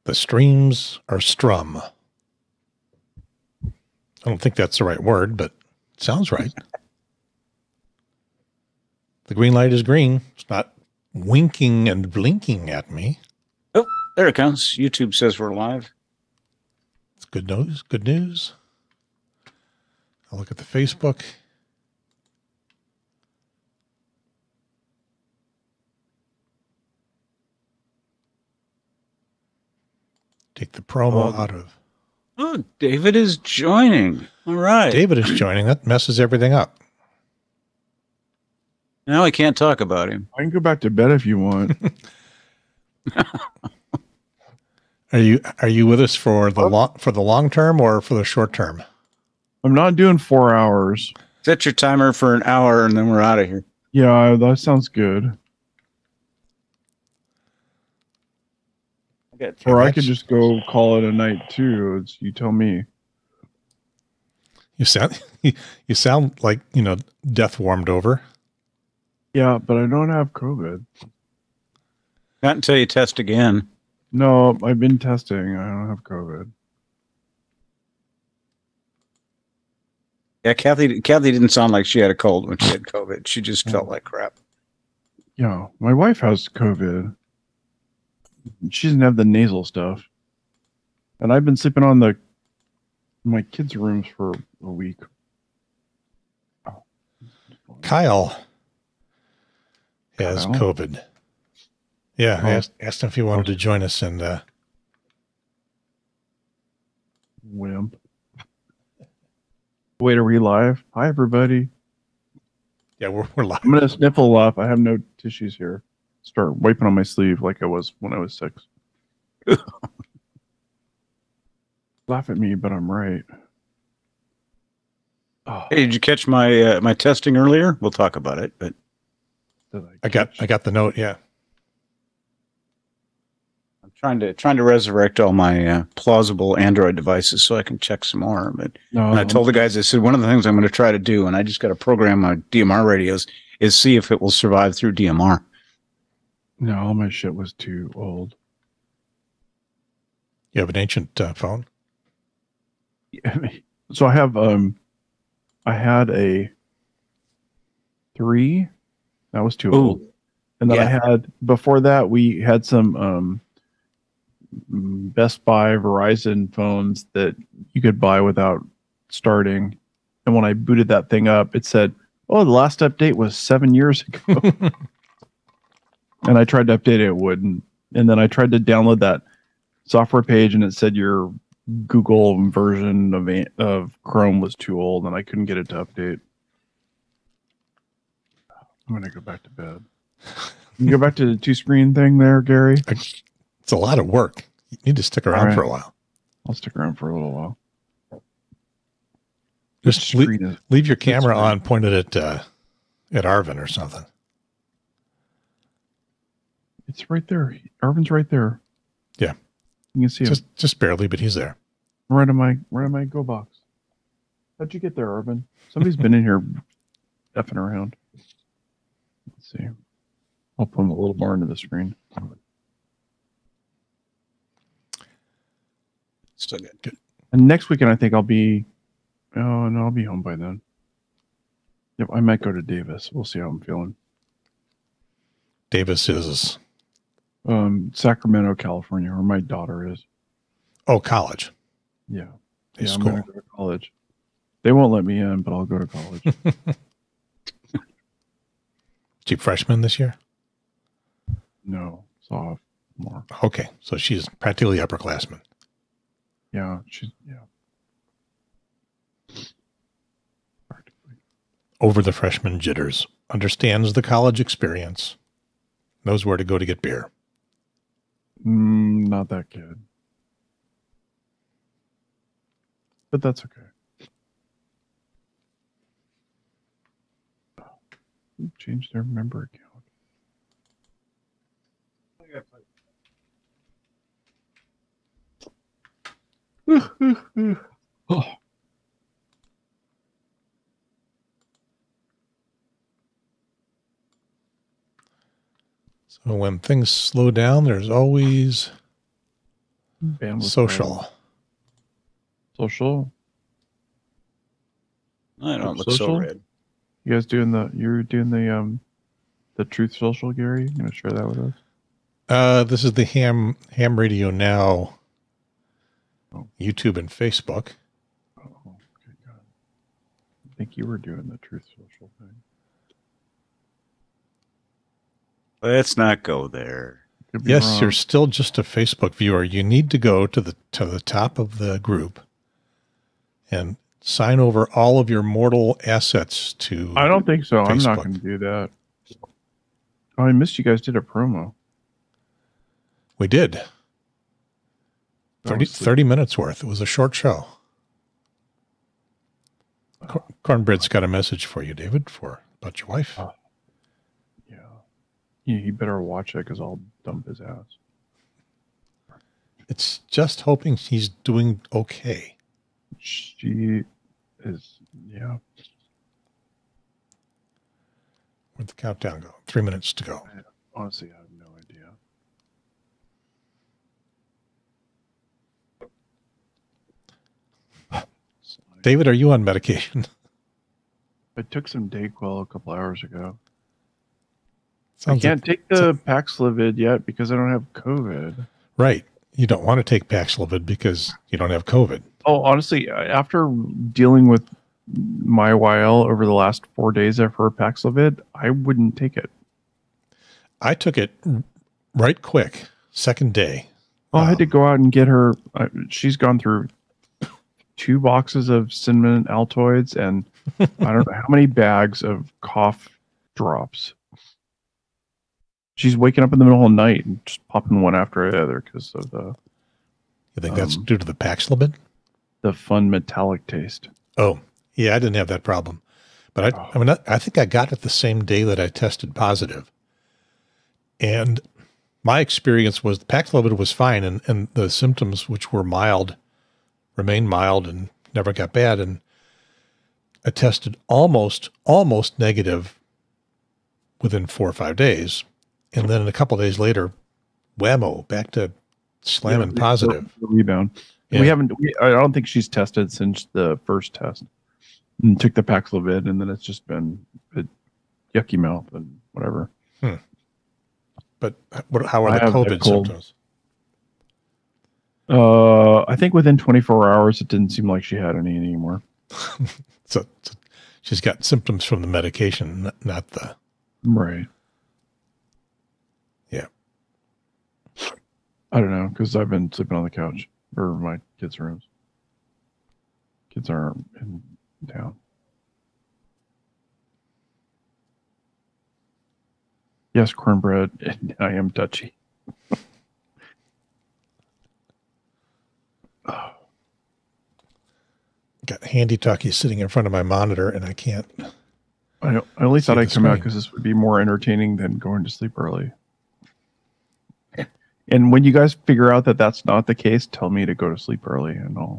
The streams are strum. I don't think that's the right word, but it sounds right. The green light is green. It's not winking and blinking at me. Oh, there it comes. YouTube says we're live. It's good news. Good news. I'll look at the Facebook. Take the promo out of. Oh, David is joining. All right. David is joining. That messes everything up. Now I can't talk about him. I can go back to bed if you want. Are you with us for the long term or for the short term? I'm not doing 4 hours. Set your timer for an hour and then we're out of here. Yeah, that sounds good. Or I could just go call it a night too. You tell me. You sound like, death warmed over. Yeah, but I don't have COVID. Not until you test again. No, I've been testing. I don't have COVID. Yeah, Kathy didn't sound like she had a cold when she had COVID. She just felt like crap. Yeah, my wife has COVID. She doesn't have the nasal stuff. And I've been sleeping on my kids' rooms for a week. Oh. Kyle has COVID. Yeah, I asked him if he wanted to join us, and wimp. Wait, are we live? Hi, everybody. Yeah, we're live. I'm gonna sniffle off. I have no tissues here. Start wiping on my sleeve like I was when I was 6. Laugh at me, but I'm right. Oh. Hey, did you catch my my testing earlier? We'll talk about it, but I got the note. Yeah, I'm trying to resurrect all my plausible Android devices so I can check some more. But I told the guys, I said one of the things I'm going to try to do, and I just got to program my DMR radios, is see if it will survive through DMR. No, all my shit was too old. You have an ancient phone? Yeah, so I have I had a 3. That was too old. And then I had, before that, we had some Best Buy Verizon phones that you could buy without starting. And when I booted that thing up, it said, oh, the last update was 7 years ago. And I tried to update it, it wouldn't. And then I tried to download that software page, and it said your Google version of Chrome was too old, and I couldn't get it to update. I'm going to go back to bed. You go back to the 2-screen thing there, Gary? It's a lot of work. You need to stick around for a while. I'll stick around for a little while. Just leave your camera on, pointed at Arvin or something. It's right there. Arvin's right there. Yeah. You can see him. Just barely, but he's there. Right in my go box. How'd you get there, Arvin? Somebody's been in here effing around. Let's see. I'll put him a little more into the screen. Still good. And next weekend, I think I'll be... Oh, no, I'll be home by then. Yep, I might go to Davis. We'll see how I'm feeling. Davis is... Sacramento, California, where my daughter is. Oh, college. Yeah. Yeah, I'm going to go to college. They won't let me in, but I'll go to college. She freshman this year? No, sophomore. Okay, so she's practically upperclassman. Yeah, Over the freshman jitters. Understands the college experience. Knows where to go to get beer. Not that good. But that's okay. Who changed their member account? Oh. So when things slow down, there's always Bandwidth Social. Social. I don't look Social? so red. You guys you're doing the Truth Social, Gary? You gonna share that with us? This is the Ham Radio Now YouTube and Facebook. Oh, okay, God. I think you were doing the Truth Social thing. Let's not go there. Yes, you're still just a Facebook viewer. You need to go to the top of the group and sign over all of your mortal assets to I don't think so. Facebook. I'm not going to do that. Oh, I missed you guys did a promo. We did. 30 minutes worth. It was a short show. Cornbread's got a message for you, David, about your wife. Yeah. You better watch it because I'll dump his ass. It's just hoping he's doing okay. She is, yeah. Where'd the countdown go? 3 minutes to go. Honestly, I have no idea. David, are you on medication? I took some Dayquil a couple hours ago. Sounds I can't take the Paxlovid yet because I don't have COVID. Right. You don't want to take Paxlovid because you don't have COVID. Oh, honestly, after dealing with my YL over the last 4 days after Paxlovid, I wouldn't take it. I took it right quick, second day. Oh, I had to go out and get her. She's gone through 2 boxes of cinnamon Altoids and I don't know how many bags of cough drops. She's waking up in the middle of the night and just popping one after the other because of the. You think that's due to the Paxlovid? The fun metallic taste. Oh, yeah, I didn't have that problem. But I think I got it the same day that I tested positive. And my experience was the Paxlovid was fine, and the symptoms, which were mild, remained mild and never got bad. And I tested almost negative within 4 or 5 days. And then a couple of days later, whammo, back to slamming positive. Rebound. Yeah. I don't think she's tested since the first test. And took the Paxlovid, and then it's just been a yucky mouth and whatever. But how are the COVID symptoms? I think within 24 hours, it didn't seem like she had any anymore. so she's got symptoms from the medication, not the... Right. Yeah. I don't know, because I've been sleeping on the couch or my kids' rooms. Kids aren't in town. Yes, cornbread. I am touchy. Got Handy Talkie sitting in front of my monitor, and I can't. I only thought I'd come out because this would be more entertaining than going to sleep early. And when you guys figure out that that's not the case, tell me to go to sleep early and all.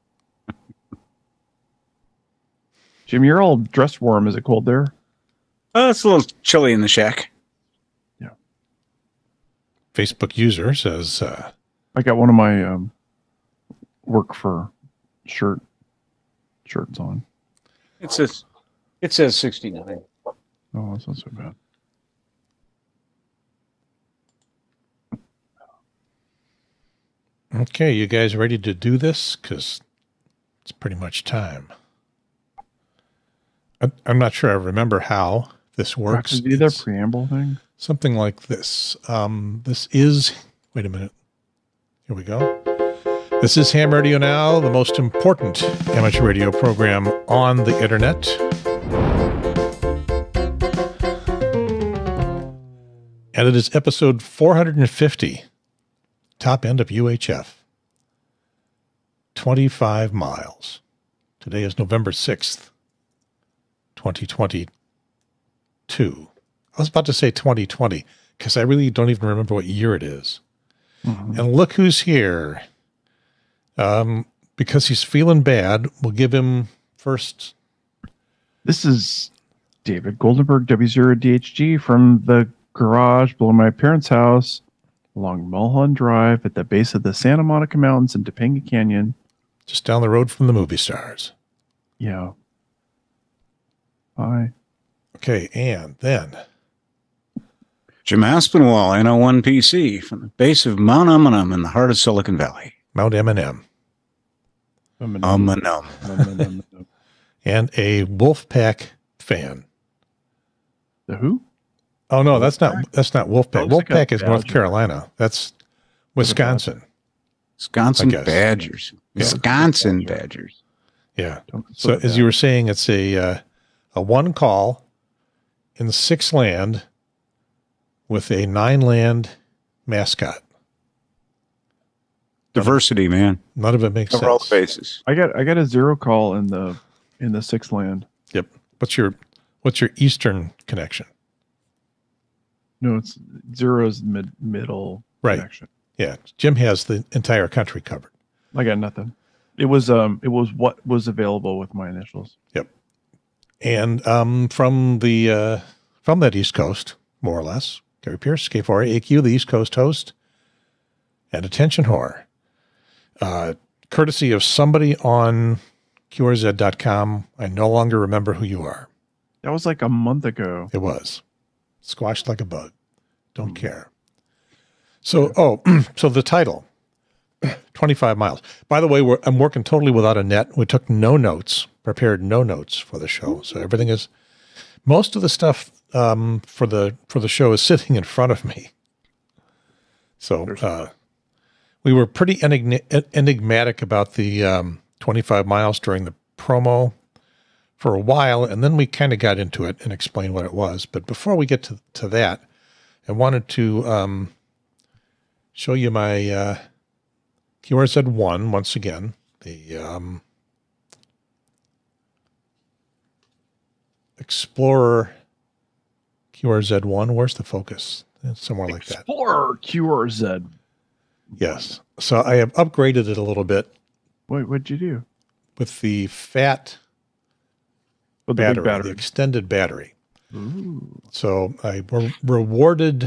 Jim, you're all dressed warm. Is it cold there? It's a little chilly in the shack. Yeah. Facebook user says, I got one of my work for shirts on. It says 69. Oh, that's not so bad. Okay, you guys ready to do this? Because it's pretty much time. I'm not sure I remember how this works. Is it a preamble thing? Something like this. This is... Wait a minute. Here we go. This is Ham Radio Now, the most important amateur radio program on the internet. And it is episode 450. Top end of UHF. 25 miles. Today is November 6th, 2022. I was about to say 2020 because I really don't even remember what year it is. Mm-hmm. And look who's here. Because he's feeling bad, we'll give him first. This is David Goldenberg, W0DHG from the garage below my parents' house. along Mulholland Drive at the base of the Santa Monica Mountains in Topanga Canyon. Just down the road from the movie stars. Yeah. Hi. Okay, and then Jim Aspinwall, NO1 PC, from the base of Mount Eminem in the heart of Silicon Valley. Mount M&M. Eminem. And a Wolfpack fan. The who? Oh no, that's not Wolfpack. Looks like a Wolfpack is North Badger. Carolina. That's Wisconsin. Wisconsin I guess. Badgers. Wisconsin Badgers. Yeah. So as you were saying, it's a one call in 6 land with a 9 land mascot. Diversity, man. None of it makes Cover all the sense. bases. I got a 0 call in the 6th land. Yep. What's your Eastern connection? No, it's 0's middle Right. connection. Yeah. Jim has the entire country covered. I got nothing. It was what was available with my initials. Yep. And from that East Coast, more or less, Gary Pierce, K4 AQ, the East Coast host, and attention whore. Courtesy of somebody on QRZ.com, I no longer remember who you are. That was like a month ago. It was. Squashed like a bug. Don't care. So, so the title, 25 miles. By the way, I'm working totally without a net. We took no notes, prepared no notes for the show. So everything is, most of the stuff for the show is sitting in front of me. So we were pretty enigmatic about the 25 miles during the promo for a while, and then we kind of got into it and explained what it was. But before we get to that, I wanted to show you my QRZ1 once again, the Explorer QRZ1. Where's the focus? It's somewhere like that. Explorer QRZ. Yes. So I have upgraded it a little bit. What'd you do? With the fat With the big battery, battery. the extended battery. Ooh. So I rewarded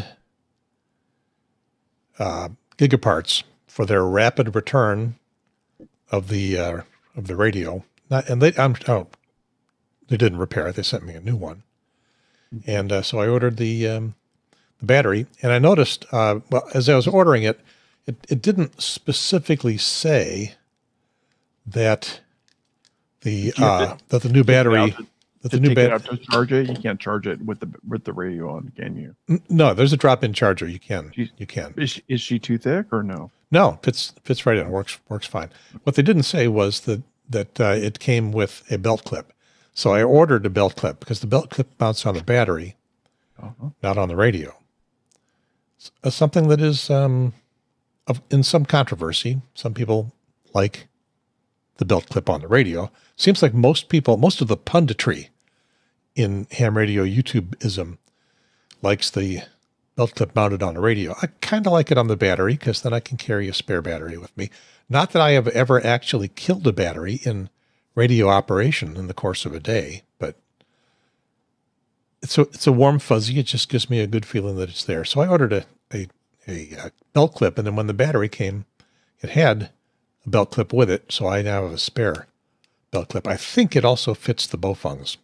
Gigaparts for their rapid return of the radio. They didn't repair it. They sent me a new one, and so I ordered the battery. And I noticed, as I was ordering it, it didn't specifically say that the new battery. To take it out to charge it, you can't charge it with the radio on, can you? No, there's a drop-in charger. You can. You can. Is she too thick or no? No, fits right in. Works fine. What they didn't say was that it came with a belt clip. So I ordered a belt clip because the belt clip mounts on the battery, not on the radio. Something that is in some controversy. Some people like the belt clip on the radio. Seems like most of the punditry in ham radio YouTubeism likes the belt clip mounted on the radio. I kind of like it on the battery because then I can carry a spare battery with me. Not that I have ever actually killed a battery in radio operation in the course of a day, but it's a warm fuzzy. It just gives me a good feeling that it's there. So I ordered a belt clip, and then when the battery came, it had a belt clip with it. So I now have a spare belt clip. I think it also fits the Bofungs.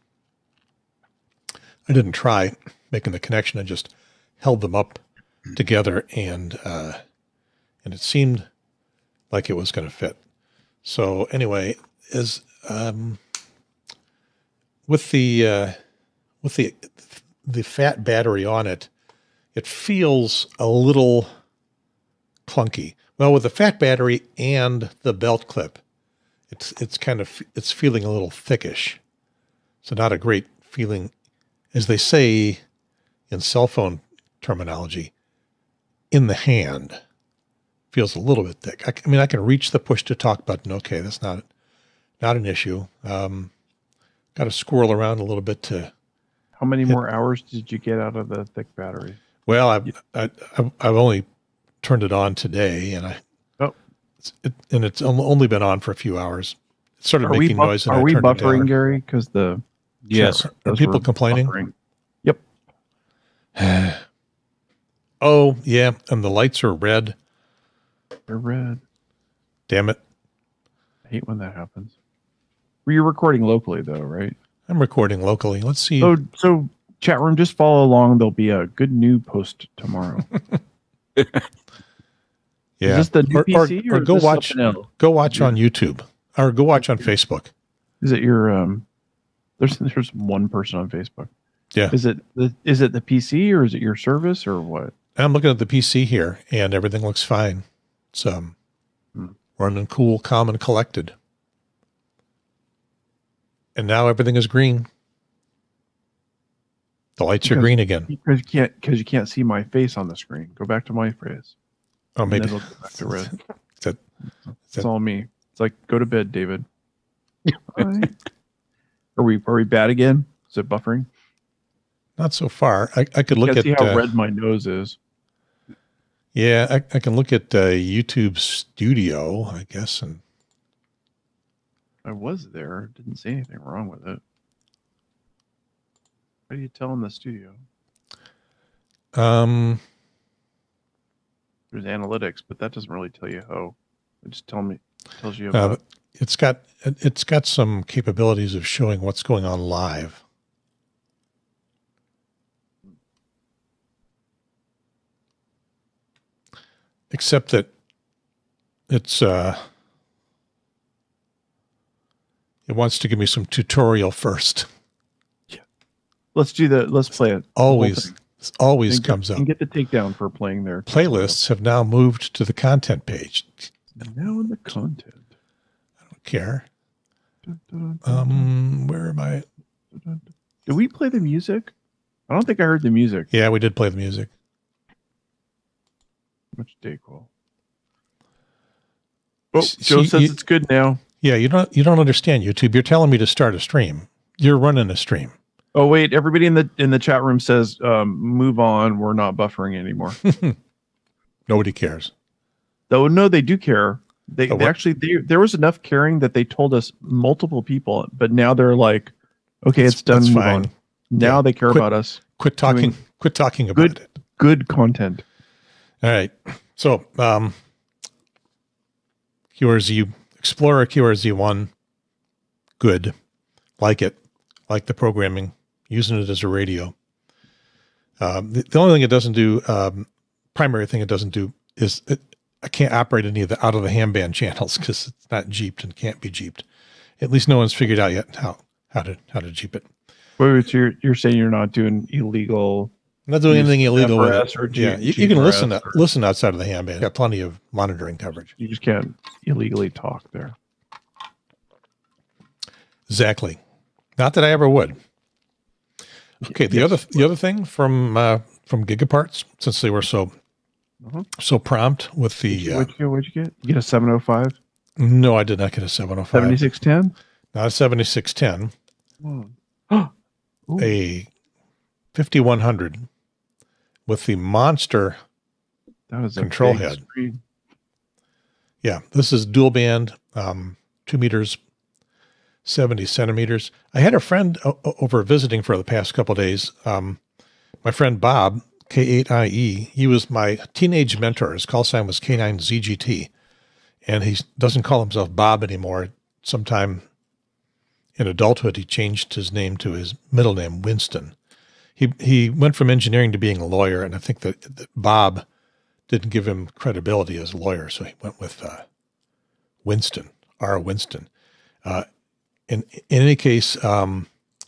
I didn't try making the connection. I just held them up together, and it seemed like it was going to fit. So anyway, with the fat battery on it, it feels a little clunky. Well, with the fat battery and the belt clip, it's feeling a little thickish. So not a great feeling, as they say in cell phone terminology, in the hand. Feels a little bit thick. I mean, I can reach the push to talk button. Okay, that's not an issue. Got to squirrel around a little bit to. How many more hours did you get out of the thick battery? Well, I've only turned it on today, and it's only been on for a few hours. It started making noise. And are we buffering, buffering, Gary? Because yes, are people complaining? Buffering. Yep. Oh, yeah, and the lights are red. They're red. Damn it. I hate when that happens. Well, you're recording locally, though, right? I'm recording locally. Let's see. So chat room, just follow along. There'll be a good new post tomorrow. Yeah. Is this the new PC or go is this watch something else? Go watch on YouTube or go watch on Facebook. Is it your there's one person on Facebook. Yeah. Is it the PC or is it your service or what? I'm looking at the PC here and everything looks fine. It's running cool, calm, and collected. And now everything is green. The lights are green again. Because you can't see my face on the screen. Go back to my face. Oh, maybe it'll go back to red. It's all me. It's like go to bed, David. Are we bad again? Is it buffering? Not so far. I could look at see how red my nose is. Yeah, I can look at YouTube Studio, I guess, and I was there. Didn't see anything wrong with it. How do you tell in the studio? There's analytics, but that doesn't really tell you how. It just tells you about. It's got some capabilities of showing what's going on live. Except that it wants to give me some tutorial first. Yeah. Let's play it. Always comes up. And get the takedown for playing there. Playlists have now moved to the content page. Now in the content. I don't care. Where am I? Did we play the music? I don't think I heard the music. Yeah, we did play the music. Much Dayquil. Oh, Joe says it's good now. Yeah, you don't understand YouTube. You're telling me to start a stream. You're running a stream. Oh wait, everybody in the chat room says move on. We're not buffering anymore. Nobody cares. Oh no, they do care. They actually there was enough caring that they told us multiple people, but now they're like, okay, it's done. Move on. Now they care about us. Quit talking about it. Good content. All right. So, QRZ Explorer QRZ1, good. Like it. Like the programming. Using it as a radio. The only thing it doesn't do, primary thing it doesn't do is I can't operate any of the out of the ham-band channels because it's not jeeped and can't be jeeped. At least no one's figured out yet how to jeep it. Wait, you're saying you're not doing illegal? I'm not doing anything illegal with it. Or you can listen outside of the ham band. Got plenty of monitoring coverage. You just can't illegally talk there. Exactly. Not that I ever would. Okay, the other thing from Gigaparts, since they were so prompt with the what'd you get? You get a 705? No, I did not get a 705. 7610? Not a 7610. A 5100 with the monster control head. Screen. Yeah, this is dual band, 2 meters, 70 centimeters. I had a friend over visiting for the past couple of days. My friend Bob, K8IE, he was my teenage mentor. His call sign was K9ZGT. And he doesn't call himself Bob anymore. Sometime in adulthood, he changed his name to his middle name, Winston. He went from engineering to being a lawyer, and I think that Bob didn't give him credibility as a lawyer, so he went with Winston, R. Winston. In any case, I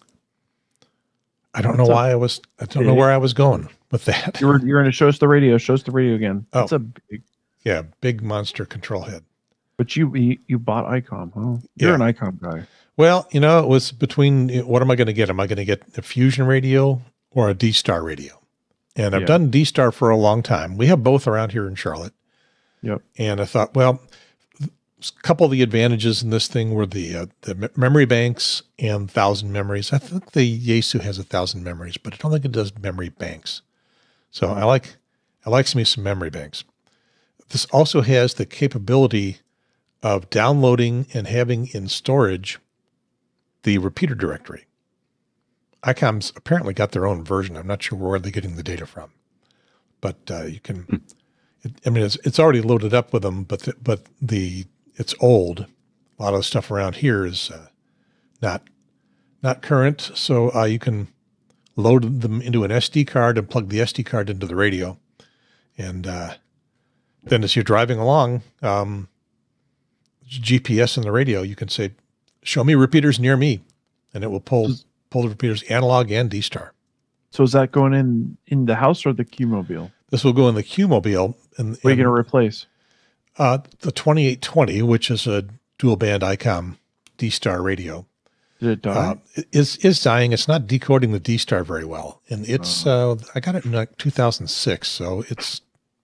don't know why I don't know where I was going with that. You're going to show us the radio again. Oh, that's a big monster control head. But you bought ICOM, huh? You're an ICOM guy. Well, it was between, what am I going to get? Am I going to get a Fusion radio or a D-Star radio? And I've done D-Star for a long time. We have both around here in Charlotte. Yep. And I thought, well, a couple of the advantages in this thing were the memory banks and 1,000 memories. I think the Yaesu has 1,000 memories, but I don't think it does memory banks. So I like me some memory banks. This also has the capability of downloading and having in storage the repeater directory. ICOM's apparently got their own version. I'm not sure where they're getting the data from. but you can. I mean, it's already loaded up with them, but it's old. A lot of the stuff around here is not current, so you can load them into an SD card and plug the SD card into the radio, and then as you're driving along, GPS in the radio, you can say, "Show me repeaters near me," and it will pull the repeaters, analog and D-Star. So is that going in the house or the Q-Mobile? This will go in the Q-Mobile. What are you going to replace? The 2820, which is a dual band ICOM D-Star radio. Did it die? Is dying. It's not decoding the D-Star very well. And it's, I got it in like 2006. So it's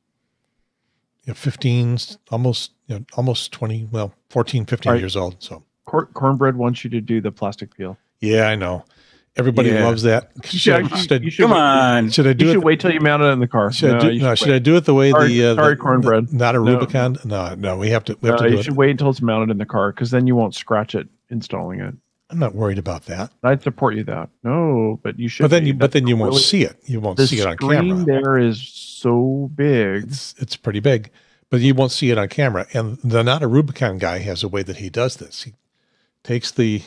15, almost 20, 14, 15 years old. So Cornbread wants you to do the plastic peel. Yeah, I know. Everybody loves that. Come on. Should I do it? You should wait till you mount it in the car. Should I do it the way sorry, Cornbread. Not a Rubicon? No, we have to do it. You should wait until it's mounted in the car because then you won't scratch it installing it. I'm not worried about that. I'd support you that. No, but you should. But then you won't see it. You won't see it on camera. The screen there is so big. It's pretty big, but you won't see it on camera. And the Not a Rubicon guy has a way that he does this. He takes the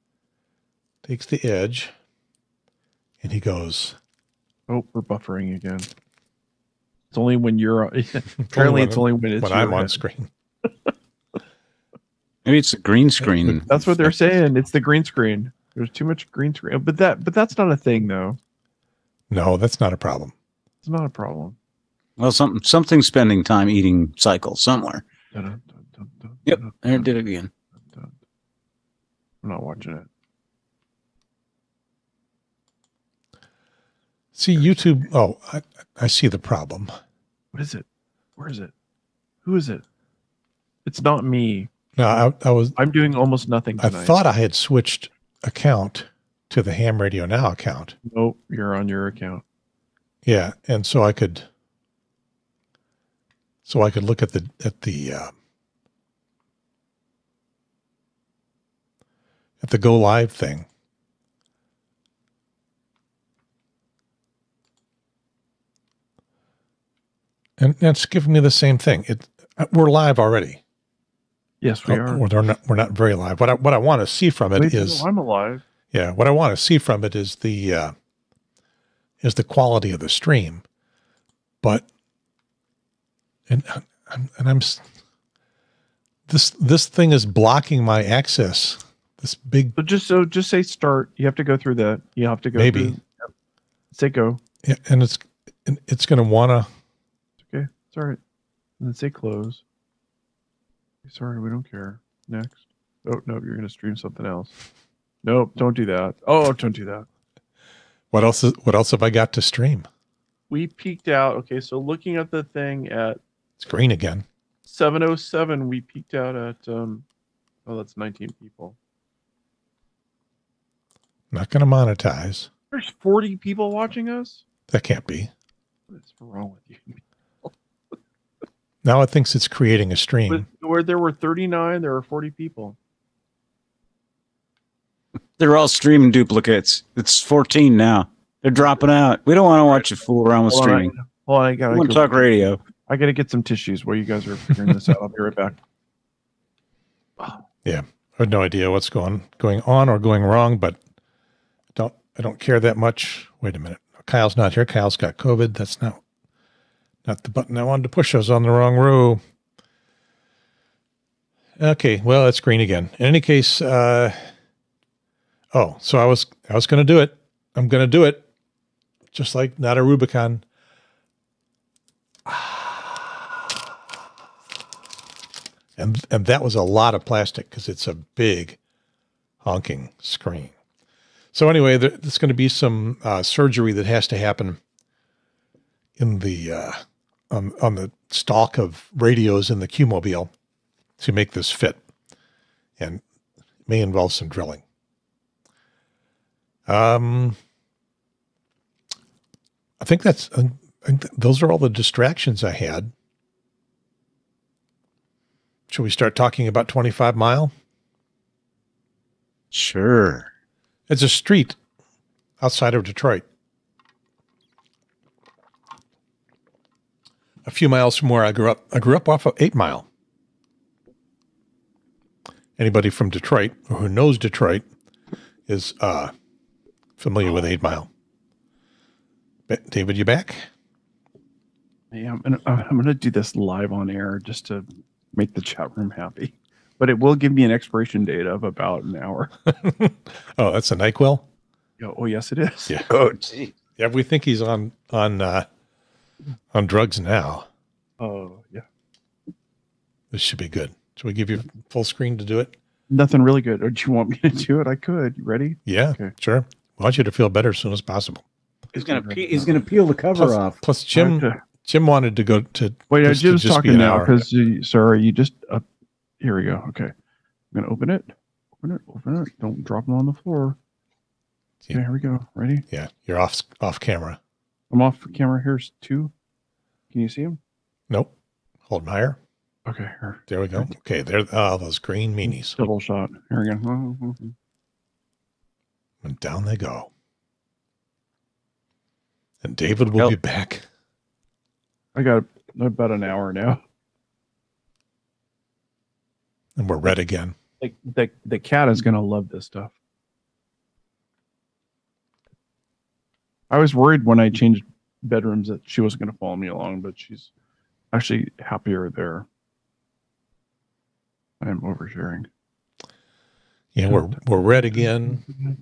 edge, and he goes. Oh, we're buffering again. It's only when you're. Apparently, it's only when I'm on screen. Maybe it's a green screen. That's what they're saying. It's the green screen. There's too much green screen. But that's not a thing, though. No, that's not a problem. It's not a problem. Well, something spending time eating cycle somewhere. Yep, there it did it again. I'm not watching it. See, YouTube. Oh, I see the problem. What is it? Where is it? Who is it? It's not me. No, I'm doing almost nothing tonight. I thought I had switched account to the Ham Radio Now account. Nope, you're on your account. Yeah, and so I could look at the Go Live thing. And it's giving me the same thing. We're live already. Yes, we are. We're not very live. What I want to see from it is. I'm alive. Yeah, what I want to see from it is the quality of the stream, but this thing is blocking my access. This big. So just say start. You have to go through that. You have to go. Maybe. Yep. Say go. Yeah, and it's going to wanna. Okay, it's all right. And then say close. Sorry, we don't care. Next. Oh, no, you're going to stream something else. Nope, don't do that. Oh, don't do that. What else have I got to stream? We peaked out. Okay, so looking at the thing at... It's green again. 7:07, we peaked out at... that's 19 people. Not going to monetize. There's 40 people watching us? That can't be. What is wrong with you? Now it thinks it's creating a stream. Where there were 39, there were 40 people. They're all streaming duplicates. It's 14 now. They're dropping out. We don't want to watch you fool around with streaming. I got to talk radio. I got to get some tissues while you guys are figuring this out. I'll be right back. Yeah, I have no idea what's going on or going wrong, but I don't care that much. Wait a minute. Kyle's not here. Kyle's got COVID. That's not the button I wanted to push. I was on the wrong row. Okay, well, it's green again. In any case, so I was going to do it. I'm going to do it. Just like Not a Rubicon. And that was a lot of plastic because it's a big honking screen. So anyway, there's going to be some surgery that has to happen in the on the stock of radios in the Q-Mobile to make this fit, and it may involve some drilling. I think those are all the distractions I had. Should we start talking about 25 Mile? Sure. It's a street outside of Detroit. a few miles from where I grew up. I grew up off of 8 Mile. Anybody from Detroit or who knows Detroit is familiar with 8 Mile. David, you back? Yeah, I'm gonna do this live on air just to make the chat room happy. But it will give me an expiration date of about an hour. Oh, that's a NyQuil? Oh, yes, it is. Yeah. Oh, gee. Yeah, we think he's on drugs now. Oh, yeah. This should be good. Should we give you full screen to do it? Nothing really good. Or do you want me to do it? I could. You ready? Yeah, Okay. sure. I want you to feel better as soon as possible. He's gonna peel the cover off. Plus, Jim wanted to go to. Wait, just Jim's to just be talking an now hour. because sorry, you just here we go. Okay, I'm gonna open it. Open it. Don't drop them on the floor. Yeah. Okay, here we go. Ready? Yeah, you're off camera. I'm off camera. Here's 2. Can you see them? Nope. Hold them higher. Okay, here. There we go. Okay, there. Oh, those green meanies. Double shot. Here we go. And down they go. And David will be back. I got about an hour now. And we're red again. Like the cat is gonna love this stuff. I was worried when I changed bedrooms that she wasn't gonna follow me along, but she's actually happier there. I am oversharing. Yeah, we're red again.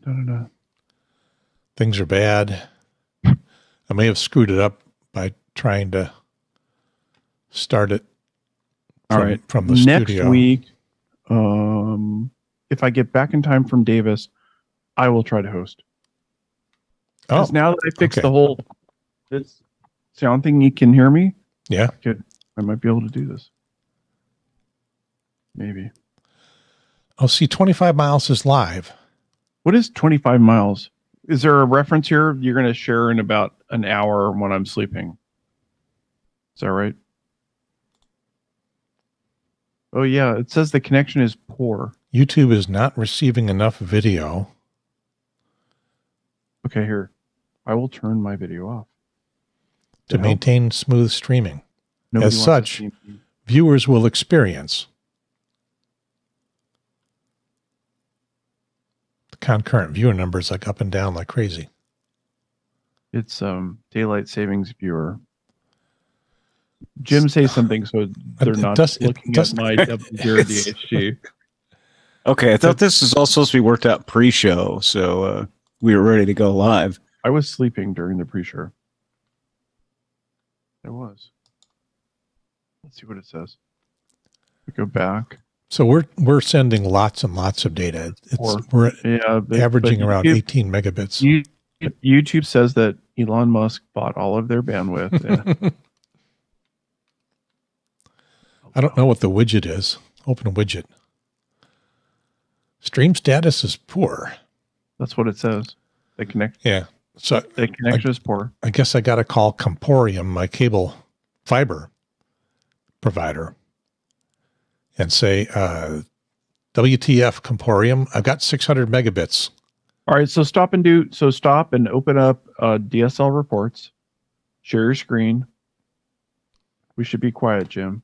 Things are bad. I may have screwed it up by trying to start it from the next studio. Week, if I get back in time from Davis, I will try to host. Because now that I fixed the whole this sound thing, you can hear me. Yeah, I might be able to do this. Maybe. Oh, see, 25 Miles is live. What is 25 miles? Is there a reference here you're going to share in about an hour when I'm sleeping? Is that right? Oh, yeah. It says the connection is poor. YouTube is not receiving enough video. Okay, here. I will turn my video off. To maintain smooth streaming. Nobody As such, viewers will experience the concurrent viewer numbers like up and down like crazy. It's daylight savings viewer. Jim, say something so they're not looking at my DHG. Okay, I thought this was all supposed to be worked out pre-show, so we were ready to go live. I was sleeping during the pre-show. I was. Let's see what it says. We go back. So we're sending lots and lots of data. We're averaging around 18 megabits. YouTube says that Elon Musk bought all of their bandwidth. I don't know what the widget is. Open a widget. Stream status is poor. That's what it says. The connection. Yeah. So the connection is poor. I guess I got to call Comporium, my cable fiber provider, and say, WTF Comporium, I've got 600 megabits. All right. So stop and open up DSL reports. Share your screen. We should be quiet, Jim.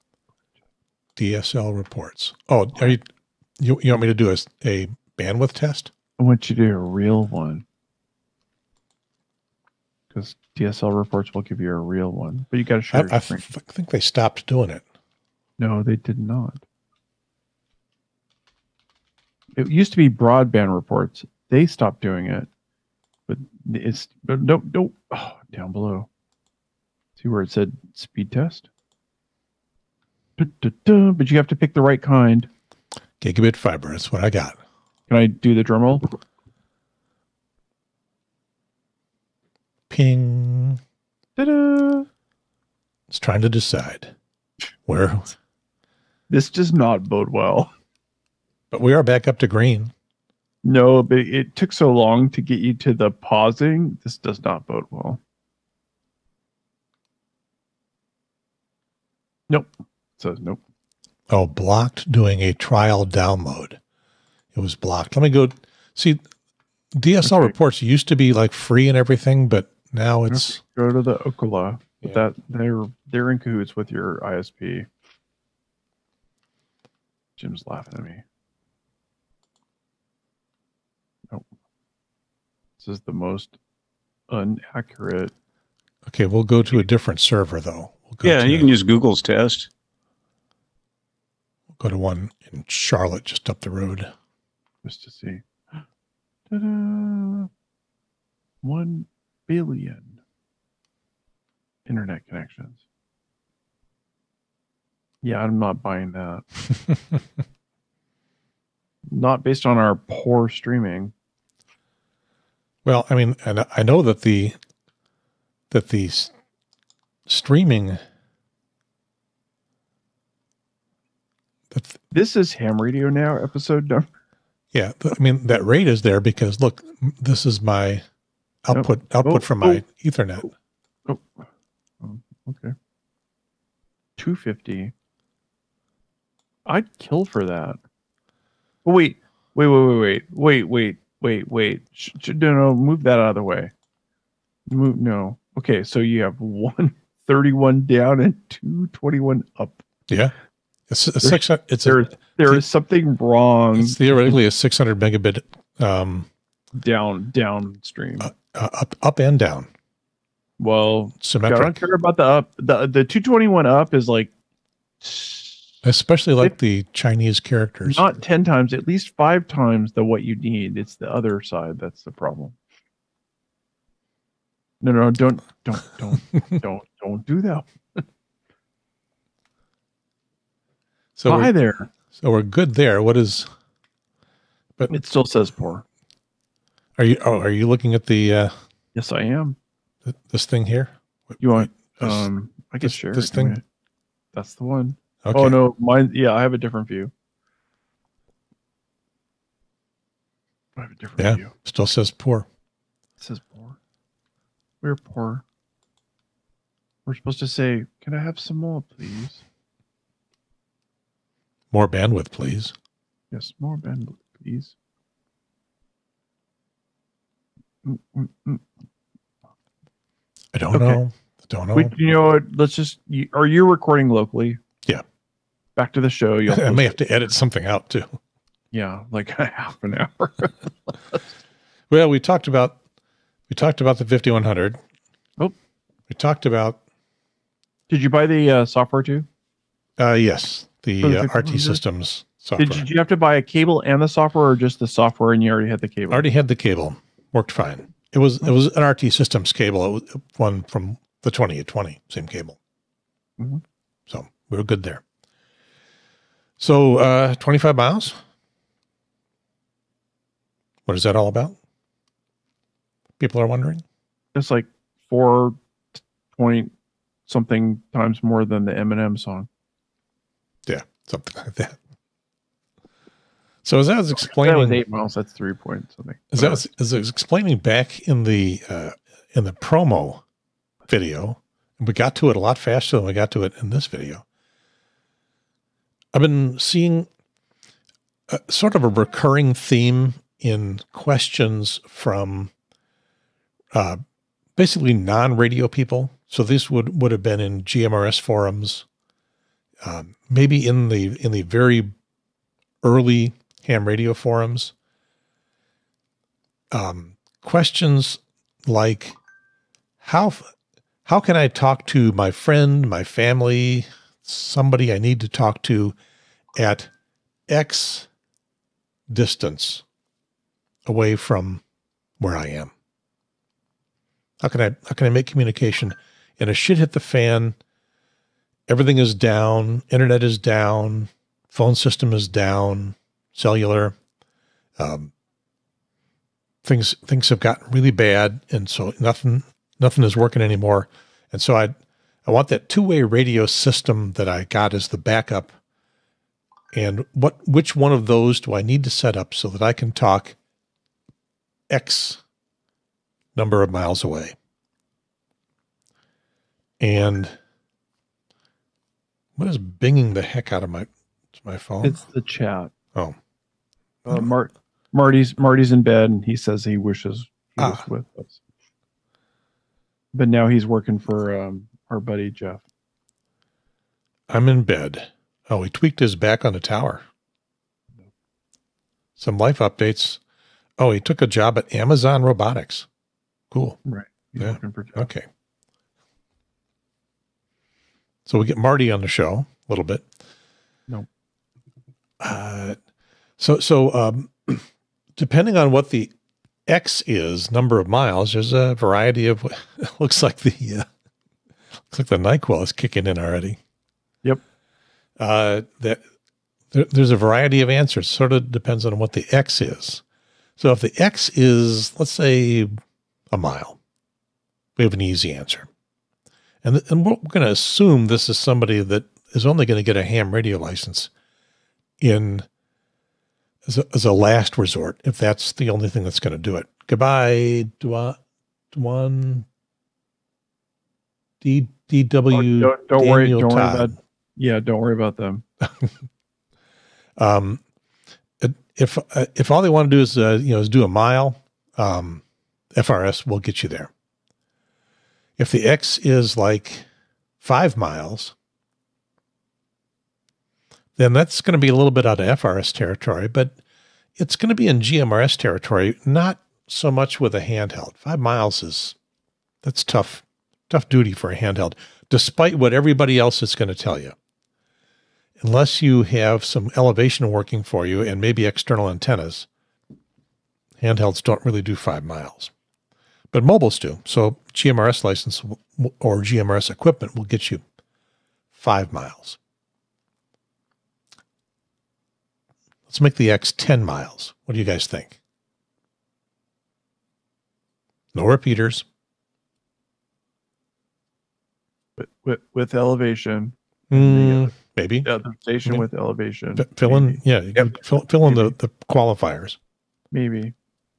DSL reports. Oh, are you want me to do a bandwidth test? I want you to do a real one. Because DSL reports will give you a real one. But you got to share your screen. I think they stopped doing it. No, they did not. It used to be broadband reports. They stopped doing it. But nope. Oh, down below. See where it said speed test? But you have to pick the right kind. Gigabit fiber. That's what I got. Can I do the drum roll? Ping. Ta-da! It's trying to decide where. This does not bode well. But we are back up to green. No, but it took so long to get you to the pausing. This does not bode well. Nope. It says nope. Oh, blocked doing a trial download. It was blocked. Let me go. See, DSL reports used to be like free and everything, but now it's... Go to the Okula. But that they're in cahoots with your ISP. Jim's laughing at me. Nope. This is the most inaccurate. Okay, we'll go to a different server though. You can use Google's test. We'll go to one in Charlotte, just up the road, just to see. Ta-da! 1 billion internet connections. Yeah, I'm not buying that. Not based on our poor streaming. Well, I mean, and I know that the streaming. This is ham radio now, episode number. Yeah, I mean that rate is there because look, this is my output from my Ethernet. Okay. 250. I'd kill for that. Oh, wait. No, move that out of the way. No. Okay, so you have 131 down and 221 up. Yeah. There is something wrong. It's theoretically a 600 megabit downstream. Up and down. Well, symmetric. I don't care about the up. The 221 up is like, especially like the Chinese characters. Not 10 times, at least 5 times what you need. It's the other side that's the problem. No, don't do that. So hi there. So we're good there. What is? But it still says poor. Are you looking at the? Yes, I am. This thing here. You want? I guess share this thing. That's the one. Okay. Oh no, mine. Yeah, I have a different view. I have a different view. Still says poor. It says poor. We're poor. We're supposed to say, "Can I have some more, please?" More bandwidth, please. Yes, more bandwidth, please. I don't know. Wait, you know what? Let's just. Are you recording locally? Yeah. Back to the show. I may have to edit something out too. Yeah, like half an hour. Well, we talked about the 5100. Oh. We talked about. Did you buy the software too? Yes, the RT Systems software. Did you have to buy a cable and the software, or just the software and you already had the cable? Already had the cable. Worked fine. It was an RT Systems cable. It was one from the 2820, same cable. Mm-hmm. So we were good there. So 25 miles. What is that all about? People are wondering. It's like 4 something times more than the Eminem song. Yeah, something like that. So as I was explaining, that was 8 miles. That's 3 point something. As I was explaining back in the promo video, and we got to it a lot faster than we got to it in this video. I've been seeing sort of a recurring theme in questions from basically non-radio people. So this would have been in GMRS forums, maybe in the very early ham radio forums. Questions like how can I talk to my friend, my family, somebody I need to talk to at X distance away from where I am? How can I make communication? And a shit hit the fan. Everything is down. Internet is down. Phone system is down. Cellular. Things have gotten really bad, and so nothing is working anymore. And so I want that two-way radio system that I got as the backup. And which one of those do I need to set up so that I can talk X number of miles away? And what is binging the heck out of my phone? It's the chat. Oh, Marty's in bed, and he says he wishes he was with us. But now he's working for our buddy Jeff? I'm in bed. Oh, he tweaked his back on the tower. Some life updates. Oh, he took a job at Amazon Robotics. Cool. Right. He's Yeah. looking for Jeff. Okay. So we get Marty on the show a little bit. No. So depending on what the X is, number of miles, there's a variety of. Looks like the NyQuil is kicking in already. Yep. There's a variety of answers. Sort of depends on what the X is. So if the X is, let's say, a mile, we have an easy answer. And we're going to assume this is somebody that is only going to get a ham radio license as a last resort, if that's the only thing that's going to do it. Goodbye, Dwan. DW. Don't worry. Don't Todd. worry about. Yeah, don't worry about them. If all they want to do is do a mile, FRS will get you there. If the X is like 5 miles, then that's going to be a little bit out of FRS territory, but it's going to be in GMRS territory, not so much with a handheld. 5 miles that's tough duty for a handheld, despite what everybody else is going to tell you. Unless you have some elevation working for you and maybe external antennas, handhelds don't really do 5 miles. But mobiles do. So GMRS license or GMRS equipment will get you 5 miles. Let's make the X 10 miles. What do you guys think? No repeaters. With elevation. Maybe. Yeah, the station with elevation. Fill in the qualifiers. Maybe.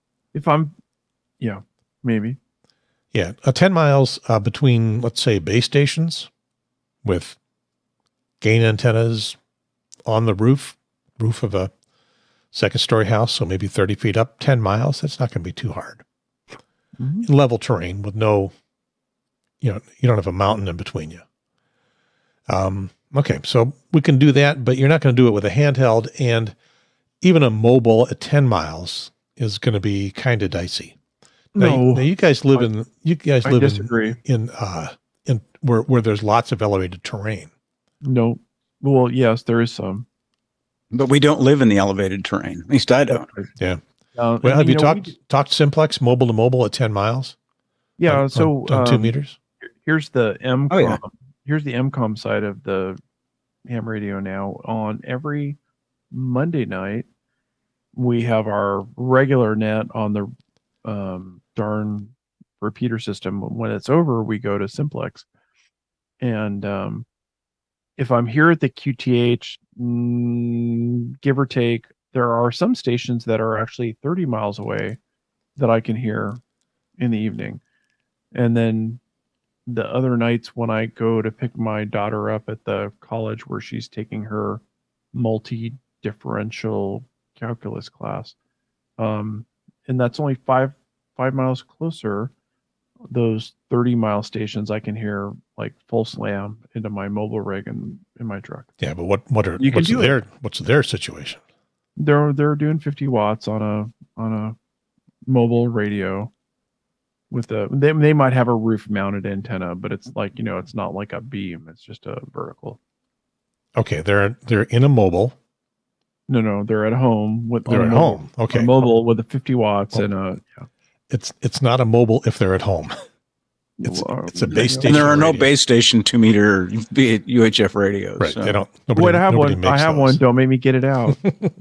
Maybe. Yeah, 10 miles between, let's say, base stations with gain antennas on the roof of a second-story house, so maybe 30 feet up, 10 miles, that's not going to be too hard. Mm-hmm. In level terrain with no, you don't have a mountain in between you. Okay, so we can do that, but you're not going to do it with a handheld, and even a mobile at 10 miles is going to be kind of dicey. Now you guys live in where there's lots of elevated terrain. No. Well, yes, there is some. But we don't live in the elevated terrain. At least I don't. Yeah. Well, have you talked simplex mobile to mobile at 10 miles? Yeah. On 2 meters. Here's the MCOM. Oh, yeah. Here's the MCOM side of the ham radio now. On every Monday night, we have our regular net on the darn repeater system. When it's over, we go to simplex. And if I'm here at the QTH, give or take, there are some stations that are actually 30 miles away that I can hear in the evening. And then the other nights when I go to pick my daughter up at the college where she's taking her multi-differential calculus class, and that's only five miles closer, those 30-mile stations I can hear like full slam into my mobile rig and in my truck. Yeah, but what's their situation? They're doing 50 watts on a mobile radio with they might have a roof mounted antenna, but it's like, it's not like a beam, it's just a vertical. Okay, they're in a mobile. No, they're at home Okay. A mobile with a 50 watts and a It's not a mobile if they're at home. It's a base station. And there are no base station 2 meter UHF radios. Right. So. They don't. I have one. I have one. Don't make me get it out.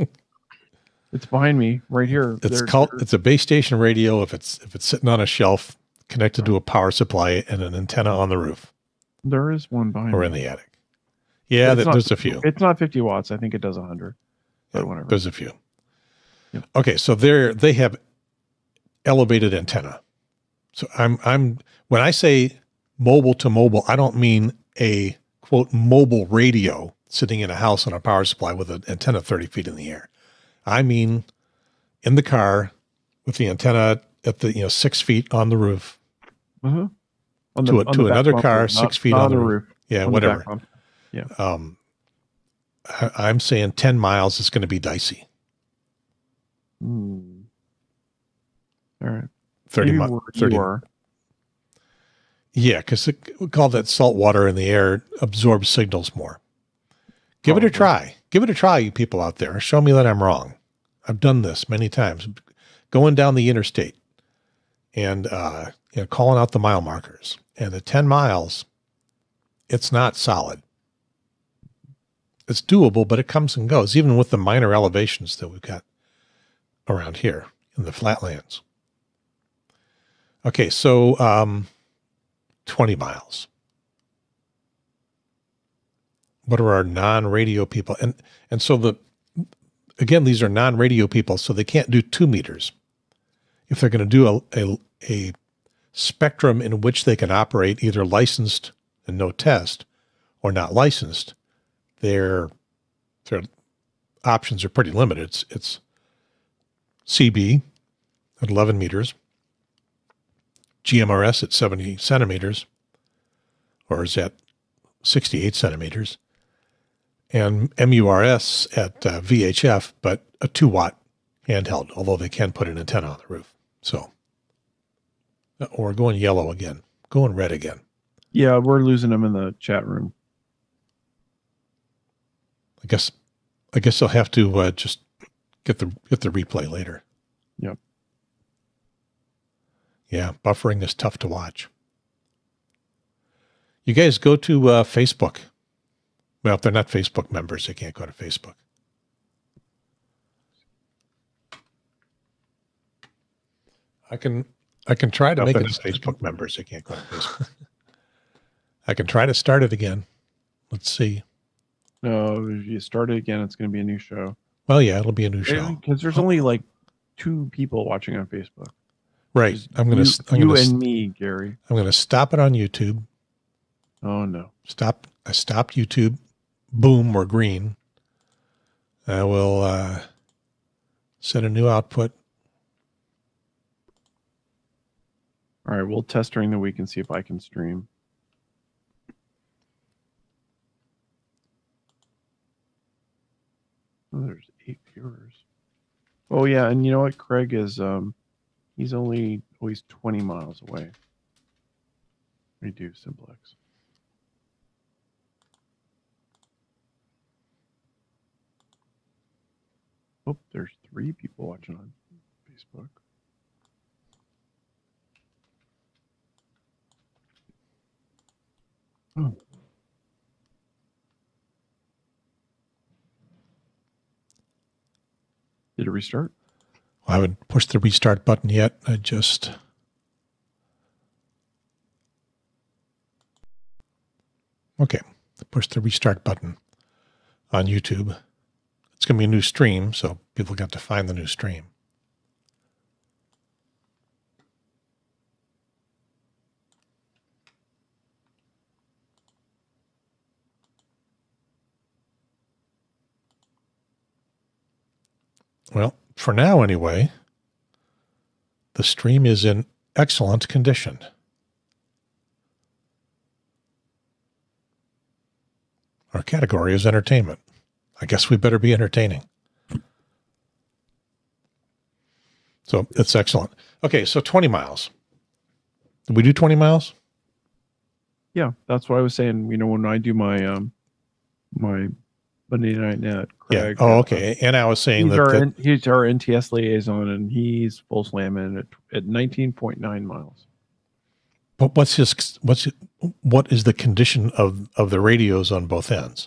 It's behind me right here. It's a base station radio if it's sitting on a shelf connected to a power supply and an antenna on the roof. There is one behind me. Or in the attic. Yeah, there's a few. It's not 50 watts. I think it does 100. But whatever. There's a few. Yeah. Okay, so they have elevated antenna. So I'm when I say mobile to mobile, I don't mean a quote mobile radio sitting in a house on a power supply with an antenna 30 feet in the air. I mean in the car with the antenna at the 6 feet on the roof. Uh-huh. to another car, 6 feet on the roof. Yeah, whatever. Yeah. I'm saying 10 miles is going to be dicey. All right. 30 miles. Yeah, because we call that salt water in the air absorbs signals more. Give it a try. Give it a try, you people out there. Show me that I'm wrong. I've done this many times. Going down the interstate and calling out the mile markers. And at 10 miles, it's not solid. It's doable, but it comes and goes, even with the minor elevations that we've got around here in the flatlands. Okay, so 20 miles. What are our non-radio people? And so again, these are non-radio people, so they can't do 2 meters. If they're going to do a spectrum in which they can operate either licensed and no test or not licensed, their options are pretty limited. It's CB at 11 meters, GMRS at 70 centimeters, or is that 68 centimeters, and MURS at VHF, but a 2-watt handheld, although they can put an antenna on the roof. So, or going yellow again, going red again. Yeah, we're losing them in the chat room. I guess I'll have to just get the replay later. Yep. Yeah, buffering is tough to watch. You guys go to Facebook. Well, if they're not Facebook members, they can't go to Facebook. I can try to make it Facebook members. They can't go to Facebook. I can try to start it again. Let's see. No, if you start it again, it's going to be a new show. Well, yeah, it'll be a new show. Because there's only like 2 people watching on Facebook. Right. You and me, Gary. I'm going to stop it on YouTube. Oh, no. I stopped YouTube. Boom, we're green. I will set a new output. All right, we'll test during the week and see if I can stream. Oh, there's 8 viewers. Oh, yeah, and you know what? Craig is, he's 20 miles away. Redo simplex. Oh, there's 3 people watching on Facebook. Oh. Did it restart? Well, I haven't pushed the restart button yet. I just... Okay, push the restart button on YouTube. It's going to be a new stream, so people got to find the new stream. Well, for now anyway, the stream is in excellent condition. Our category is entertainment. I guess we better be entertaining. So it's excellent. Okay, so 20 miles. Did we do 20 miles? Yeah, that's what I was saying. You know, when I do my my Monday Night Net, Craig. Yeah. Oh, okay. And I was saying he's our NTS liaison, and he's full slamming at 19.9 miles. But what is the condition of the radios on both ends?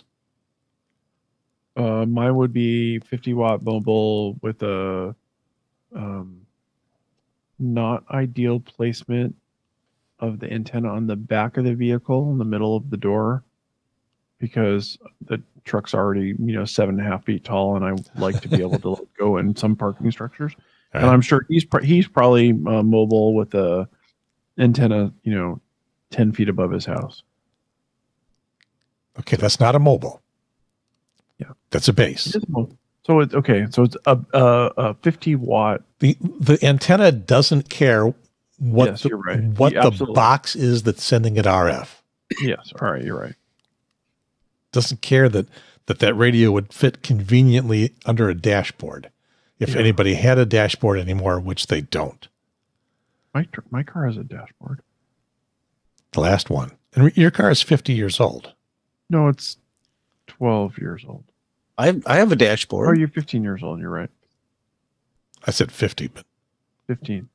Mine would be 50-watt mobile with a not ideal placement of the antenna on the back of the vehicle in the middle of the door, because the truck's already 7.5 feet tall, and I like to be able to let go in some parking structures. Right. And I'm sure he's probably mobile with a antenna 10 feet above his house. Okay, that's not a mobile. Yeah, that's a base. So it's okay. So it's a 50-watt. The antenna doesn't care what you're right. what the box is that's sending it RF. Yes. All right. You're right. Doesn't care that radio would fit conveniently under a dashboard. If anybody had a dashboard anymore, which they don't. My car has a dashboard. The last one. And your car is 50 years old. No, it's 12 years old. I have a dashboard. Oh, you're 15 years old. You're right. I said 50, but 15.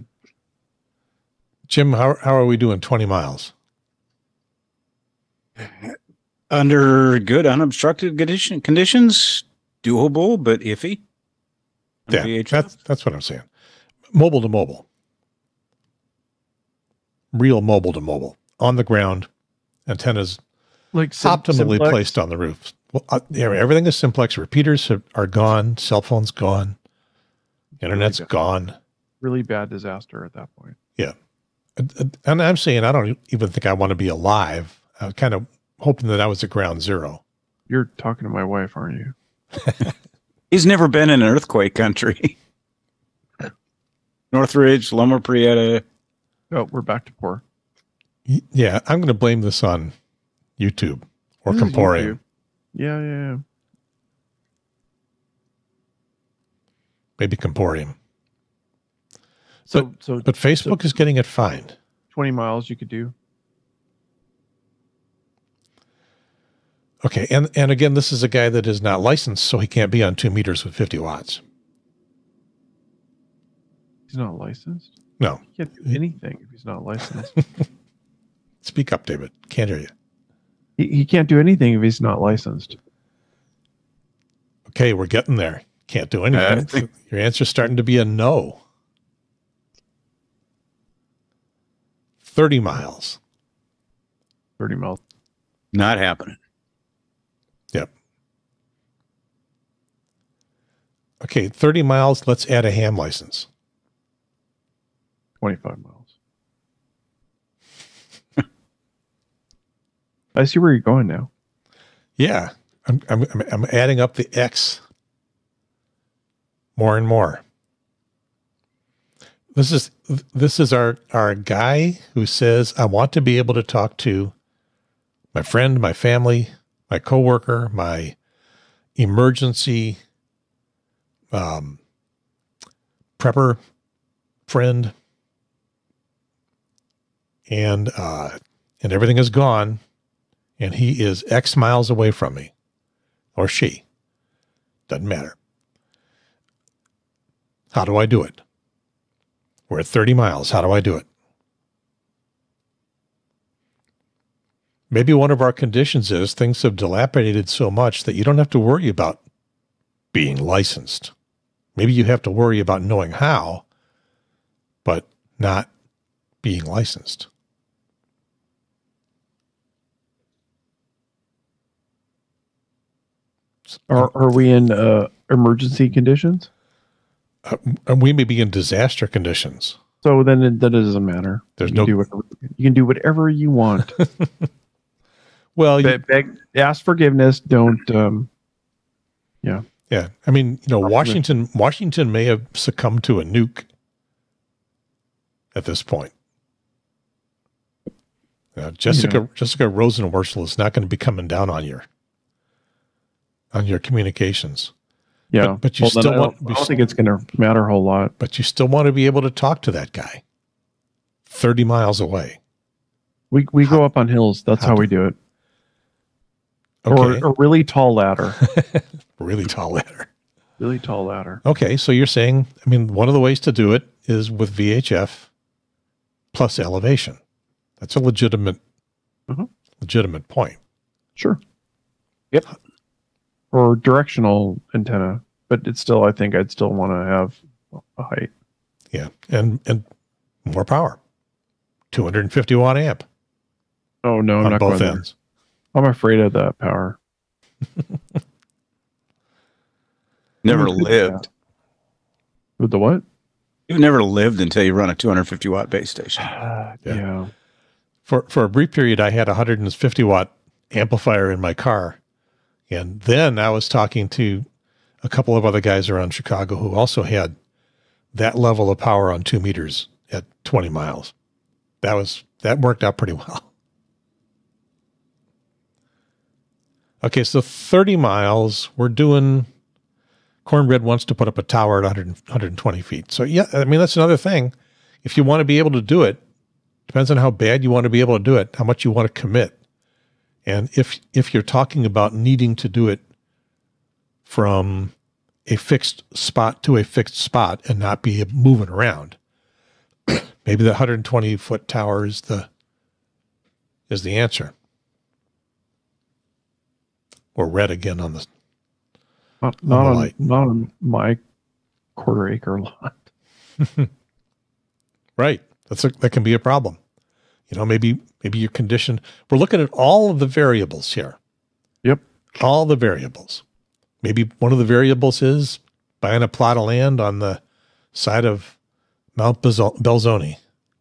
Jim, how are we doing 20 miles? Under good unobstructed conditions, doable, but iffy. Yeah, that's what I'm saying. Mobile to mobile. Real mobile to mobile. On the ground, antennas like optimally placed on the roof. Well, everything is simplex. Repeaters are gone. Cell phone's gone. Internet's gone. Really bad disaster at that point. Yeah. And I'm saying I don't even think I want to be alive. I was kind of hoping that I was at ground zero. You're talking to my wife, aren't you? He's never been in an earthquake country. Northridge, Loma Prieta. Oh, we're back to poor. Yeah, I'm going to blame this on YouTube or Comporium. Yeah. Maybe Comporium. But Facebook is getting it fine. 20 miles you could do. Okay, and again, this is a guy that is not licensed, so he can't be on 2 meters with 50 watts. He's not licensed? No. He can't do anything if he's not licensed. Speak up, David. Can't hear you. He can't do anything if he's not licensed. Okay, we're getting there. Can't do anything. Your answer's starting to be a no. 30 miles. 30 miles. Not happening. Yep. Okay, 30 miles. Let's add a ham license. 25 miles. I see where you're going now. Yeah, I'm adding up the X more and more. This is our guy who says, I want to be able to talk to my friend, my family, my coworker, my emergency prepper friend, and everything is gone, and he is X miles away from me, or she. Doesn't matter. How do I do it? We're at 30 miles. How do I do it? Maybe one of our conditions is things have dilapidated so much that you don't have to worry about being licensed. Maybe you have to worry about knowing how, but not being licensed. Are we in emergency conditions? We may be in disaster conditions. So then that doesn't matter. You can do whatever you want. Well, ask forgiveness. Don't. Yeah. Yeah. I mean, Washington may have succumbed to a nuke at this point. Jessica Rosenworcel is not going to be coming down on your communications. Yeah, but you still want. I don't think it's going to matter a whole lot. But you still want to be able to talk to that guy 30 miles away. We go up on hills. That's how we do it. Okay. Or a really tall ladder. Really tall ladder. Really tall ladder. Okay, so you're saying, I mean, one of the ways to do it is with VHF plus elevation. That's a legitimate point. Sure. Yep. Or directional antenna, but it's still, I think I'd still want to have a height. Yeah, and more power. 250 watt amp. Oh no, I'm on not both going ends. There. I'm afraid of that power. Never lived. With the what? You've never lived until you run a 250 watt base station. Yeah. For a brief period, I had a 150 watt amplifier in my car. And then I was talking to a couple of other guys around Chicago who also had that level of power on 2 meters at 20 miles. That worked out pretty well. Okay, so 30 miles, we're doing, Cornbread wants to put up a tower at 120 feet. So yeah, I mean, that's another thing. If you want to be able to do it, depends on how bad you want to be able to do it, how much you want to commit. And if you're talking about needing to do it from a fixed spot to a fixed spot and not be moving around, maybe the 120-foot tower is the answer. Or red again on the not on my quarter-acre lot. Right. That can be a problem. You know, maybe your condition. We're looking at all of the variables here. Yep. All the variables. Maybe one of the variables is buying a plot of land on the side of Mount Belzoni.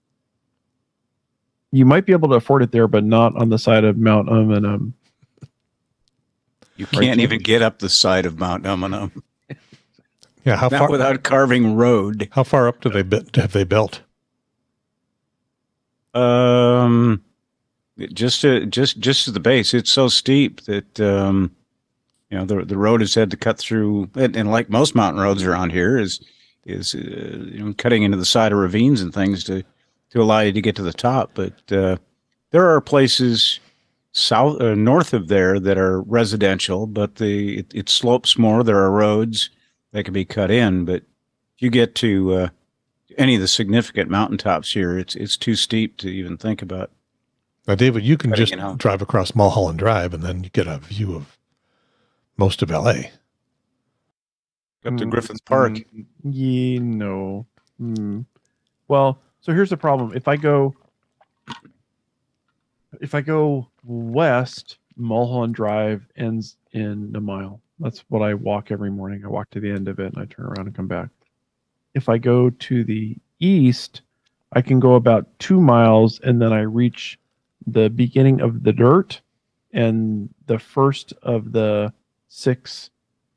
You might be able to afford it there, but not on the side of Mount You can't even get up the side of Mount Umanum. Yeah, how Not far without carving road? How far up have they built? Just to the base. It's so steep that you know the road has had to cut through, and like most mountain roads around here, is you know, cutting into the side of ravines and things to allow you to get to the top. But there are places north of there that are residential, but it slopes more. There are roads that can be cut in, but if you get to any of the significant mountaintops here, it's too steep to even think about. Now, David, you can just drive across Mulholland Drive, and then you get a view of most of LA. Up to Griffith Park. Yeah, no. Well, so here's the problem. If I go west, Mulholland Drive ends in a mile. That's what I walk every morning. I walk to the end of it and I turn around and come back. If I go to the east, I can go about 2 miles and then I reach the beginning of the dirt and the first of the 6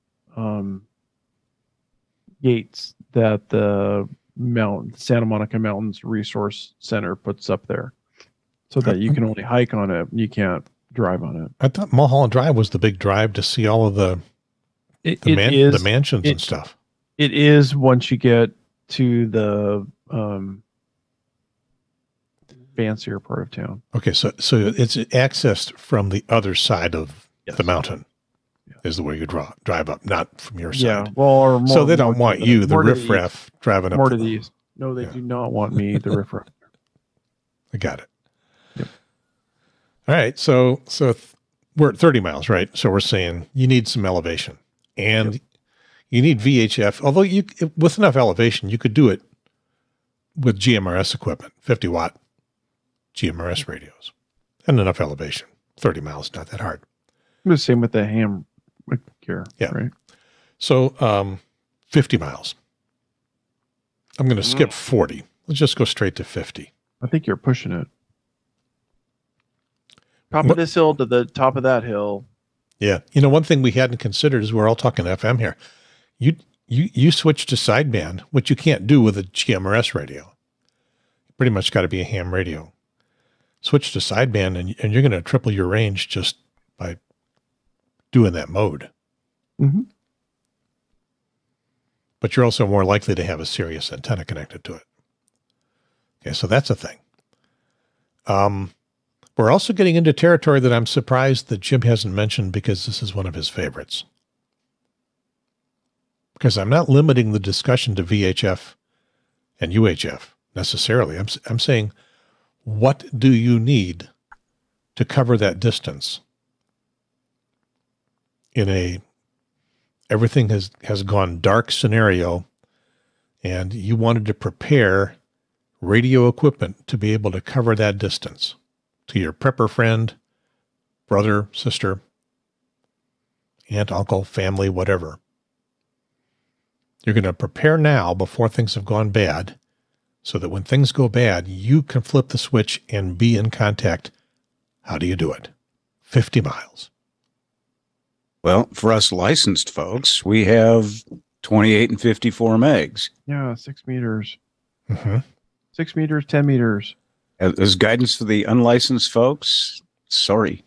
gates that the Santa Monica Mountains Resource Center puts up there, so that you can only hike on it. You can't drive on it. I thought Mulholland Drive was the big drive to see all of the mansions and stuff. It is once you get to the fancier part of town. Okay, so it's accessed from the other side of the mountain. Is the way you drive up, not from your side. Yeah, well, or more, so they don't want you, the riffraff, driving up. More to the east. No, they do not want me, the riffraff. I got it. Yep. All right, so we're at 30 miles, right? So we're saying you need some elevation, and you need VHF. Although with enough elevation, you could do it with GMRS equipment, 50-watt GMRS radios, and enough elevation. 30 miles, not that hard. The same with the ham gear. Yeah. Right. So 50 miles. I'm going to skip 40. Let's just go straight to 50. I think you're pushing it. Top of this hill to the top of that hill. Yeah. You know, one thing we hadn't considered is we're all talking FM here. You switch to sideband, which you can't do with a GMRS radio. You pretty much got to be a ham radio. Switch to sideband, and you're going to triple your range just by doing that mode. Mm-hmm. But you're also more likely to have a serious antenna connected to it. Okay, so that's a thing. We're also getting into territory that I'm surprised that Jim hasn't mentioned, because this is one of his favorites. Because I'm not limiting the discussion to VHF and UHF necessarily. I'm saying, what do you need to cover that distance in a everything has gone dark scenario, and you wanted to prepare radio equipment to be able to cover that distance to your prepper friend, brother, sister, aunt, uncle, family, whatever. You're going to prepare now before things have gone bad, so that when things go bad, you can flip the switch and be in contact. How do you do it? 50 miles. Well, for us licensed folks, we have 28 and 54 megs. Yeah, 6 meters. Mm-hmm. 6 meters, 10 meters. As guidance for the unlicensed folks, sorry.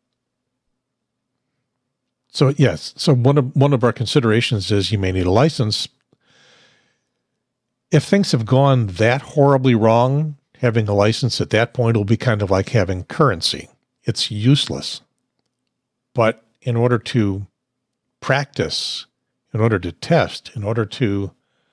So yes, so one of our considerations is you may need a license. If things have gone that horribly wrong, having a license at that point will be kind of like having currency. It's useless. But in order to practice, in order to test, in order to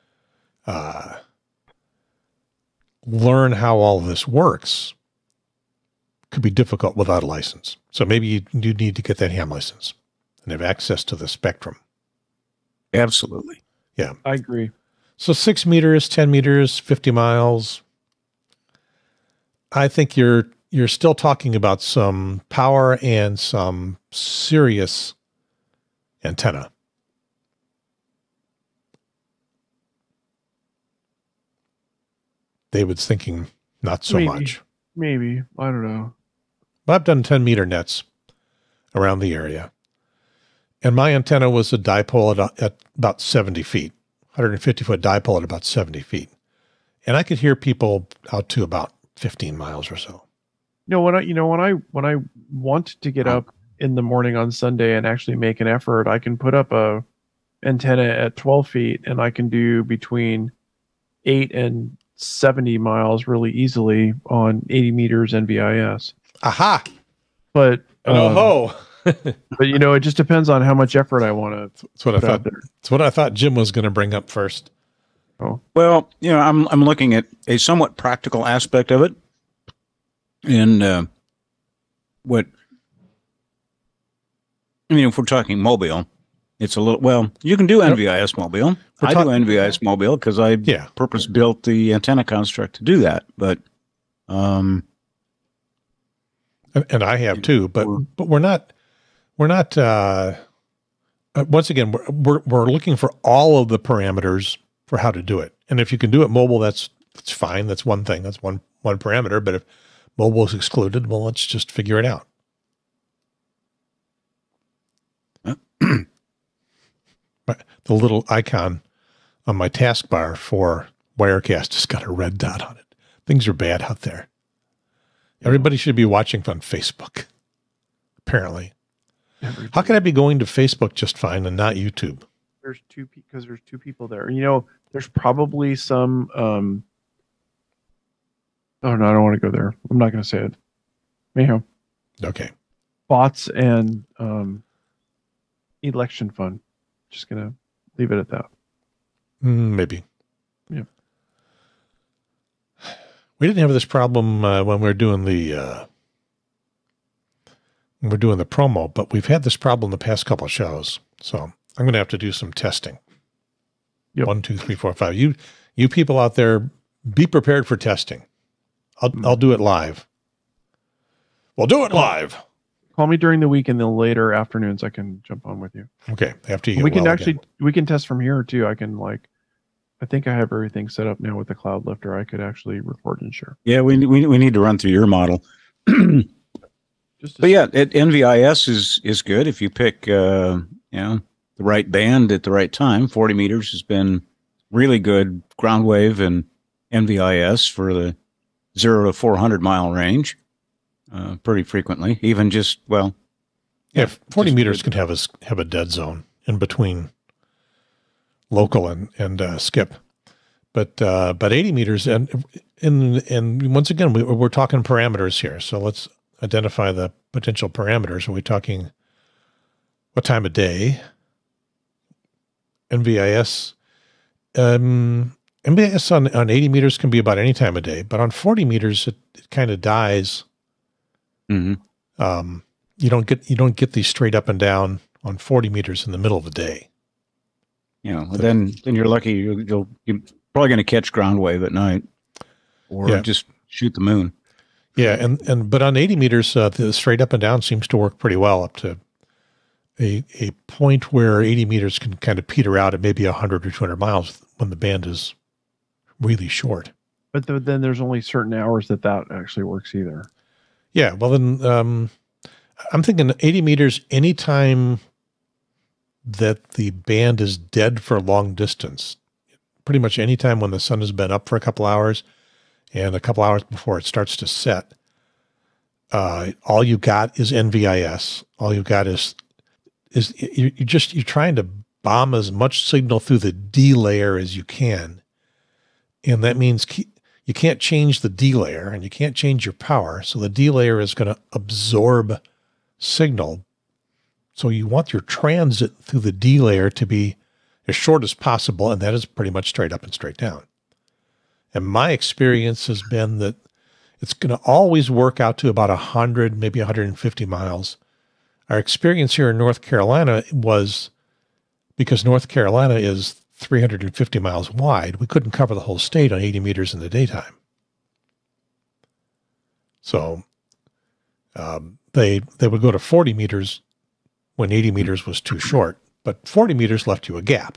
learn how all this works, could be difficult without a license. So maybe you need to get that ham license and have access to the spectrum. Absolutely. Yeah. I agree. So 6 meters, 10 meters, 50 miles. I think you're still talking about some power and some serious antenna. David's thinking not so much. Maybe. I don't know. But I've done 10-meter nets around the area. And my antenna was a dipole at about 70 feet, 150-foot dipole at about 70 feet. And I could hear people out to about 15 miles or so. When I want to get up in the morning on Sunday and actually make an effort, I can put up a antenna at 12 feet and I can do between 8 and 70 miles really easily on 80 meters NVIS. Aha! But but it just depends on how much effort I want to. That's what I thought. That's what I thought Jim was going to bring up first. Oh well, I'm looking at a somewhat practical aspect of it, and if we're talking mobile, it's a little. Well, you can do NVIS mobile. I do NVIS mobile because I purpose built the antenna construct to do that, but. And I have too, but we're not. Once again, we're looking for all of the parameters for how to do it. And if you can do it mobile, that's fine. That's one thing. That's one parameter. But if mobile is excluded, well, let's just figure it out. The little icon on my taskbar for Wirecast has got a red dot on it. Things are bad out there. Everybody should be watching on Facebook, apparently. How can I be going to Facebook just fine and not YouTube? There's two people there. There's probably some. Oh no, I don't want to go there. I'm not going to say it. Anyhow. Okay. Bots and election fund. Just going to leave it at that. Maybe. Yeah. We didn't have this problem when we were doing the promo, but we've had this problem the past couple of shows. So I'm going to have to do some testing. Yep. 1, 2, 3, 4, 5. You people out there, be prepared for testing. I'll do it live. We'll do it live. Call me during the week and the later afternoons. I can jump on with you. Okay. After you get we can test from here too. I think I have everything set up now with the Cloud Lifter. I could actually record and share. Yeah, we need to run through your model. But yeah, NVIS is good if you pick the right band at the right time. 40 meters has been really good ground wave and NVIS for the 0 to 400 mile range pretty frequently. Even 40 meters can have a dead zone in between local and skip, but 80 meters and once again we're talking parameters here. So let's identify the potential parameters. Are we talking what time of day? NVIS NVIS on 80 meters can be about any time of day, but on 40 meters it kind of dies. Mm-hmm. You don't get these straight up and down on 40 meters in the middle of the day. Then you're lucky. You're probably going to catch ground wave at night, or just shoot the moon. Yeah, but on 80 meters, the straight up and down seems to work pretty well up to a point where 80 meters can kind of peter out at maybe 100 or 200 miles when the band is really short. But then there's only certain hours that actually works either. Yeah, well then I'm thinking 80 meters anytime that the band is dead for a long distance. Pretty much any time when the sun has been up for a couple hours and a couple hours before it starts to set, all you got is NVIS. All you've got is you're trying to bomb as much signal through the D layer as you can. And that means you can't change the D layer and you can't change your power. So the D layer is going to absorb signal. So you want your transit through the D layer to be as short as possible. And that is pretty much straight up and straight down. And my experience has been that it's going to always work out to about 100, maybe 150 miles. Our experience here in North Carolina was, because North Carolina is 350 miles wide, we couldn't cover the whole state on 80 meters in the daytime. So they would go to 40 meters when 80 meters was too short, but 40 meters left you a gap.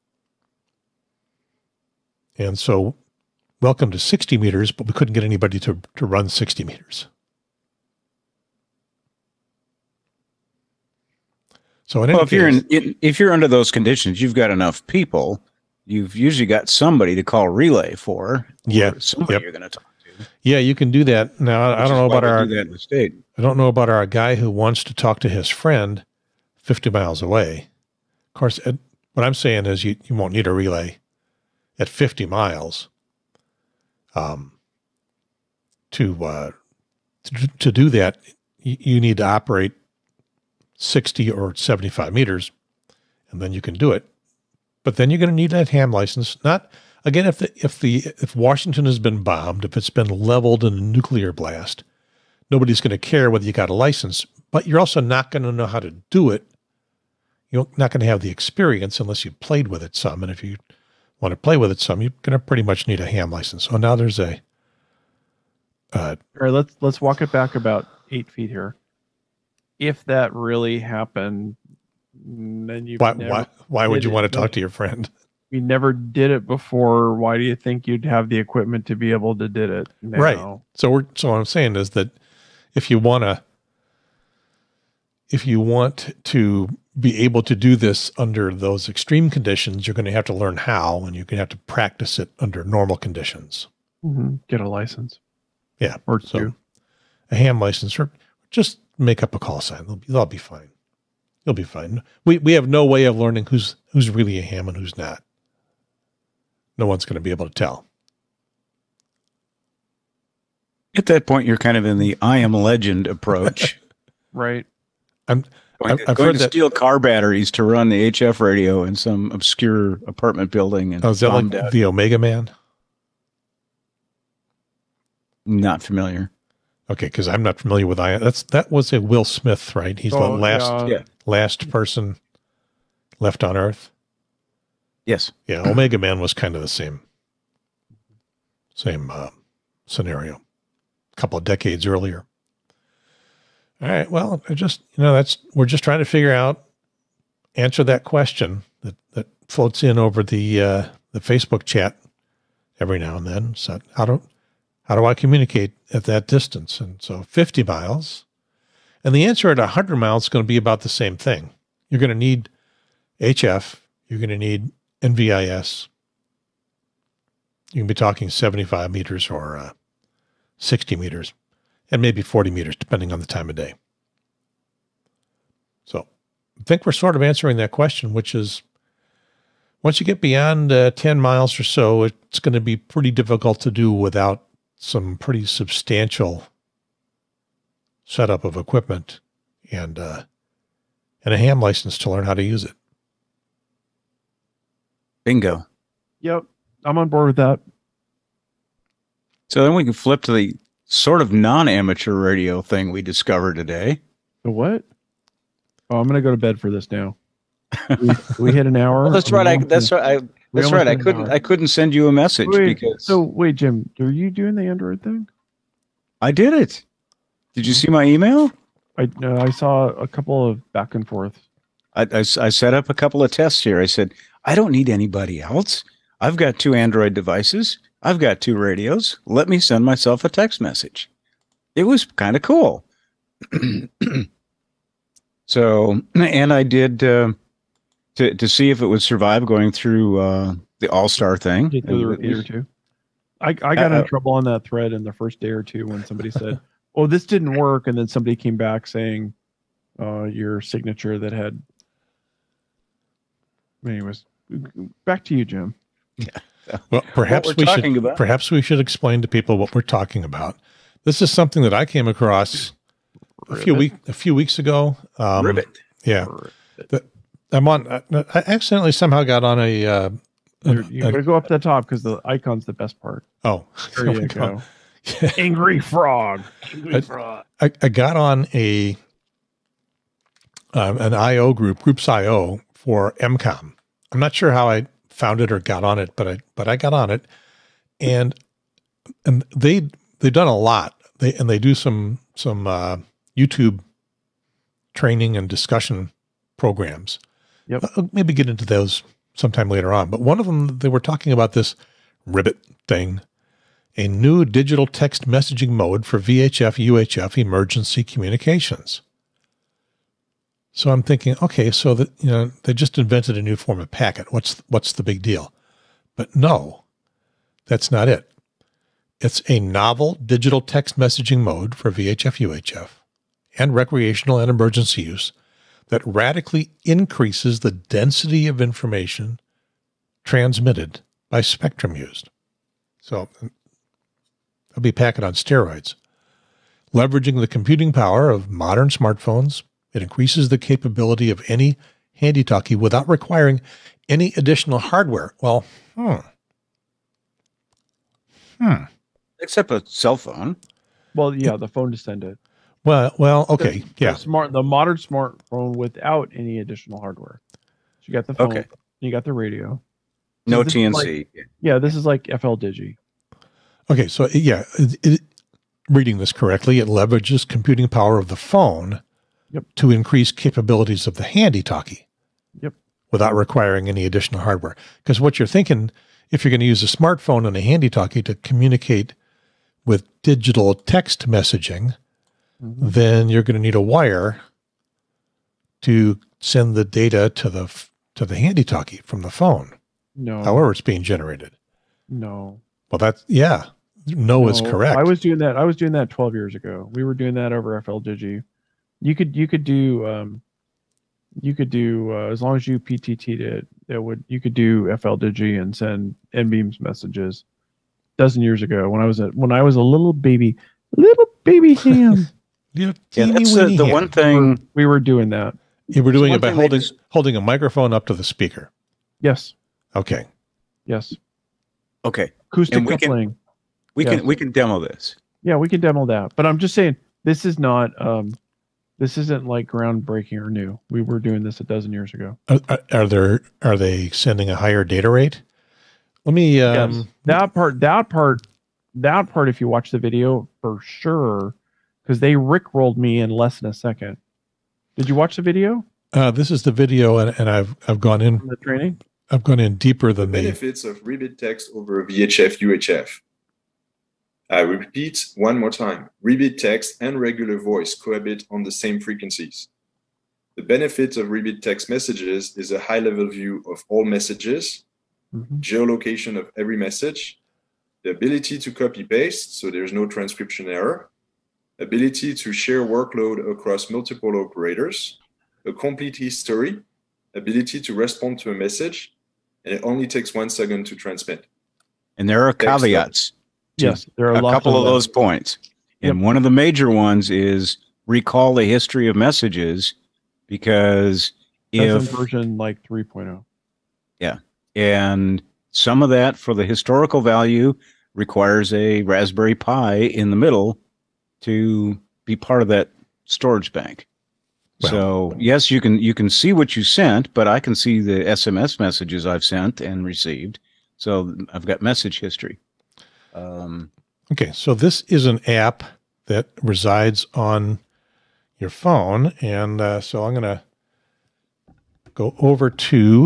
And so welcome to 60 meters, but we couldn't get anybody to run 60 meters. So if you're under those conditions, you've got enough people. You've usually got somebody to call relay for. Yeah, somebody you're going to talk to. Yeah, you can do that. Now, I don't know about our. Do that in the state. I don't know about our guy who wants to talk to his friend 50 miles away. Of course, what I'm saying is you won't need a relay at 50 miles. To do that, you need to operate 60 or 75 meters, and then you can do it. But then you're going to need that ham license. Not again if Washington has been bombed, if it's been leveled in a nuclear blast, nobody's going to care whether you got a license. But you're also not going to know how to do it. You're not going to have the experience unless you played with it some. And if you want to play with it some, you're going to pretty much need a ham license. So now there's a. All right, let's walk it back about 8 feet here. If that really happened, then you why would you want to talk to your friend? You never did it before. Why do you think you'd have the equipment to be able to did it now? Right. So what I'm saying is that if you want to be able to do this under those extreme conditions, you're going to have to learn how, and you're going to have to practice it under normal conditions. Mm-hmm. Get a license. Yeah. Or so two. A ham license, or just make up a call sign. They'll be fine. You'll be fine. We have no way of learning who's really a ham and who's not. No one's going to be able to tell. At that point, you're kind of in the I am legend approach. Right. I've heard to steal car batteries to run the HF radio in some obscure apartment building. And is that like the Omega Man? Not familiar. Okay, because I'm not familiar with that was a Will Smith, right? He's the last person left on Earth. Yes. Yeah, Omega Man was kind of the same scenario, a couple of decades earlier. All right. Well, we're just trying to answer that question that floats in over the Facebook chat every now and then. So how do I communicate at that distance? And so 50 miles, and the answer at 100 miles is going to be about the same thing. You're going to need HF. You're going to need NVIS. You can be talking 75 meters or 60 meters. And maybe 40 meters, depending on the time of day. So I think we're sort of answering that question, which is once you get beyond 10 miles or so, it's going to be pretty difficult to do without some pretty substantial setup of equipment and a ham license to learn how to use it. Bingo. Yep. I'm on board with that. So then we can flip to the sort of non-amateur radio thing we discovered today. The what? Oh, I'm going to go to bed for this now. We hit an hour. Well, that's right. I couldn't send you a message because. So wait, Jim, are you doing the Android thing? I did it. Did you see my email? I saw a couple of back and forth. I set up a couple of tests here. I said, I don't need anybody else. I've got 2 Android devices. I've got 2 radios. Let me send myself a text message. It was kind of cool. So, and I did to see if it would survive going through the All-Star thing. Did the repeater too? I got in trouble on that thread in the first day or two when somebody said, "Oh, this didn't work," and then somebody came back saying, "Your signature that had." Anyways, back to you, Jim. Yeah. Well, perhaps we should explain to people what we're talking about. This is something that I came across a few weeks ago. Ribbit. Yeah. I accidentally somehow got on a. You gotta go up to the top because the icon's the best part. Oh, there you go. Angry frog. I got on an IO groups IO for MCOM. I'm not sure how I found it or got on it, but I got on it, and they've done a lot. They do some YouTube training and discussion programs. Yep. I'll maybe get into those sometime later on. But one of them, they were talking about this Ribbit thing, a new digital text messaging mode for VHF, UHF emergency communications. So I'm thinking, okay, so that they just invented a new form of packet. What's the big deal? But no, that's not it. It's a novel digital text messaging mode for VHF, UHF, and recreational and emergency use that radically increases the density of information transmitted by spectrum used. So it'll be packet on steroids. Leveraging the computing power of modern smartphones, it increases the capability of any handy-talkie without requiring any additional hardware. Well, Except a cell phone. Well, yeah, the phone to send it. Well, okay, yeah. The modern smartphone without any additional hardware. So you got the phone, you got the radio. No TNC. This is like FL Digi. Okay, so yeah, reading this correctly, it leverages computing power of the phone to increase capabilities of the handy-talkie without requiring any additional hardware. Because what you're thinking, if you're going to use a smartphone and a handy-talkie to communicate with digital text messaging, then you're going to need a wire to send the data to the handy-talkie from the phone. No. However it's being generated. No. Well, no is correct. I was doing that 12 years ago. We were doing that over FL Digi. You could do as long as you PTT'd it, you could do FL Digi and send NBeams messages. A dozen years ago when I was a little baby ham. That's the one thing we were doing that. You were doing it by holding a microphone up to the speaker. Yes. Okay. Yes. Okay. Acoustic coupling. We can demo this. Yeah, we can demo that. But I'm just saying this is not this isn't like groundbreaking or new. We were doing this a dozen years ago. Are they sending a higher data rate? Let me that part if you watch the video for sure, because they rickrolled me in less than a second. Did you watch the video? This is the video, and I've gone in the training. I've gone in deeper than the benefits of Ribbit text over VHF UHF. I repeat one more time. Ribbit text and regular voice cohabit on the same frequencies. The benefit of Ribbit text messages is a high-level view of all messages, geolocation of every message, the ability to copy-paste, so there's no transcription error, ability to share workload across multiple operators, a complete history, ability to respond to a message, and it only takes 1 second to transmit. And there are caveats. Yes, there are a couple of those points. And one of the major ones is recall the history of messages, because that's in version like 3.0. Yeah. And some of that for the historical value requires a Raspberry Pi in the middle to be part of that storage bank. Well, so yes, you can see what you sent, but I can see the SMS messages I've sent and received. So I've got message history. Okay, so this is an app that resides on your phone, and so I'm going to go over to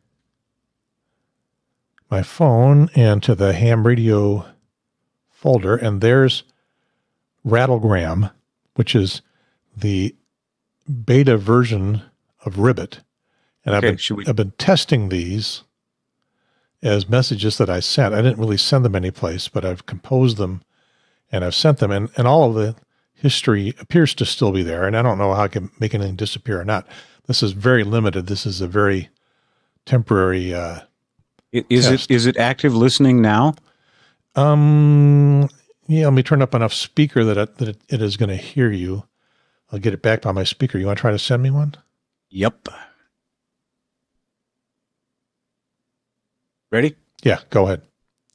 my phone and to the ham radio folder, and there's Rattlegram, which is the beta version of Ribbit. And I've been testing these, as messages that I sent. I didn't really send them anyplace, but I've composed them and I've sent them, and all of the history appears to still be there. And I don't know how I can make anything disappear or not. This is very limited. This is a very temporary test. Is it active listening now? Yeah, let me turn up enough speaker that it is going to hear you. I'll get it back by my speaker. You want to try to send me one? Yep. Ready? Yeah, go ahead.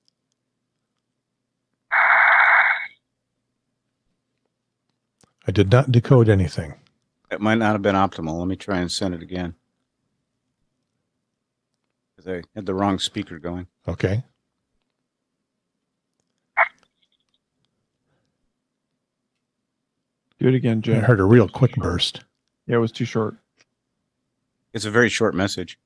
I did not decode anything. It might not have been optimal. Let me try and send it again. Because I had the wrong speaker going. Okay. Do it again, Jim. I heard a real quick burst. Yeah, it was too short. It's a very short message.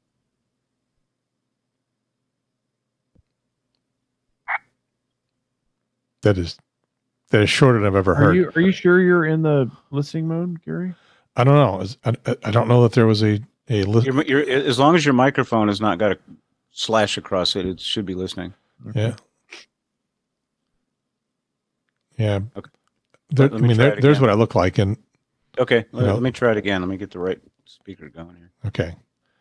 That is shorter than I've ever heard. Are you sure you're in the listening mode, Gary? I don't know. I don't know that there was a as long as your microphone has not got a slash across it, it should be listening. Yeah. Yeah. Okay. There's what I look like. And okay, let me try it again. Let me get the right speaker going here. Okay.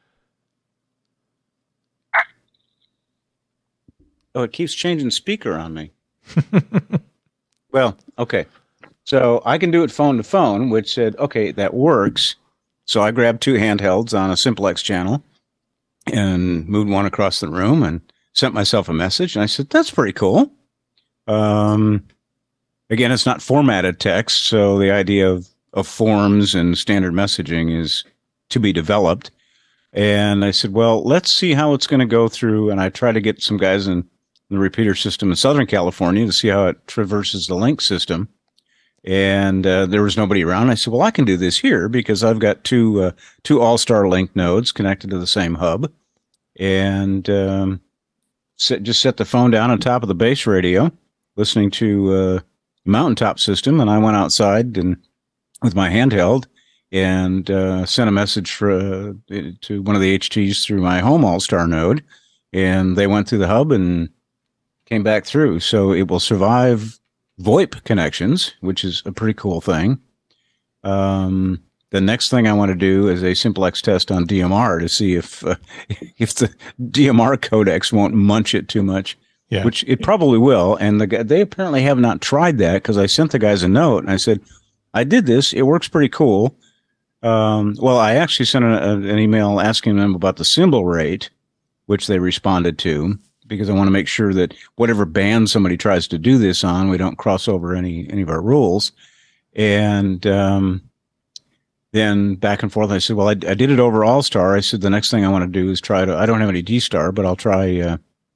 Oh, it keeps changing speaker on me. Well, okay. So I can do it phone to phone, which said, okay, that works. So I grabbed two handhelds on a Simplex channel and moved one across the room and sent myself a message. And I said, that's pretty cool. Again, it's not formatted text. So the idea of forms and standard messaging is to be developed. And I said, well, let's see how it's going to go through. And I tried to get some guys in the repeater system in Southern California to see how it traverses the link system. And there was nobody around. I said, well, I can do this here because I've got two All-Star Link nodes connected to the same hub. And just set the phone down on top of the base radio, listening to mountaintop system. And I went outside and with my handheld and sent a message to one of the HTs through my home All-Star node. And they went through the hub and came back through. So it will survive VoIP connections, which is a pretty cool thing. The next thing I want to do is a Simplex test on DMR to see if the DMR codecs won't munch it too much, which it probably will. And they apparently have not tried that because I sent the guys a note and I said, I did this. It works pretty cool. Well, I actually sent an email asking them about the symbol rate, which they responded to, because I want to make sure that whatever band somebody tries to do this on, we don't cross over any of our rules. And then back and forth, I said, well, I did it over All-Star. I said, the next thing I want to do is I don't have any D-Star, but I'll try,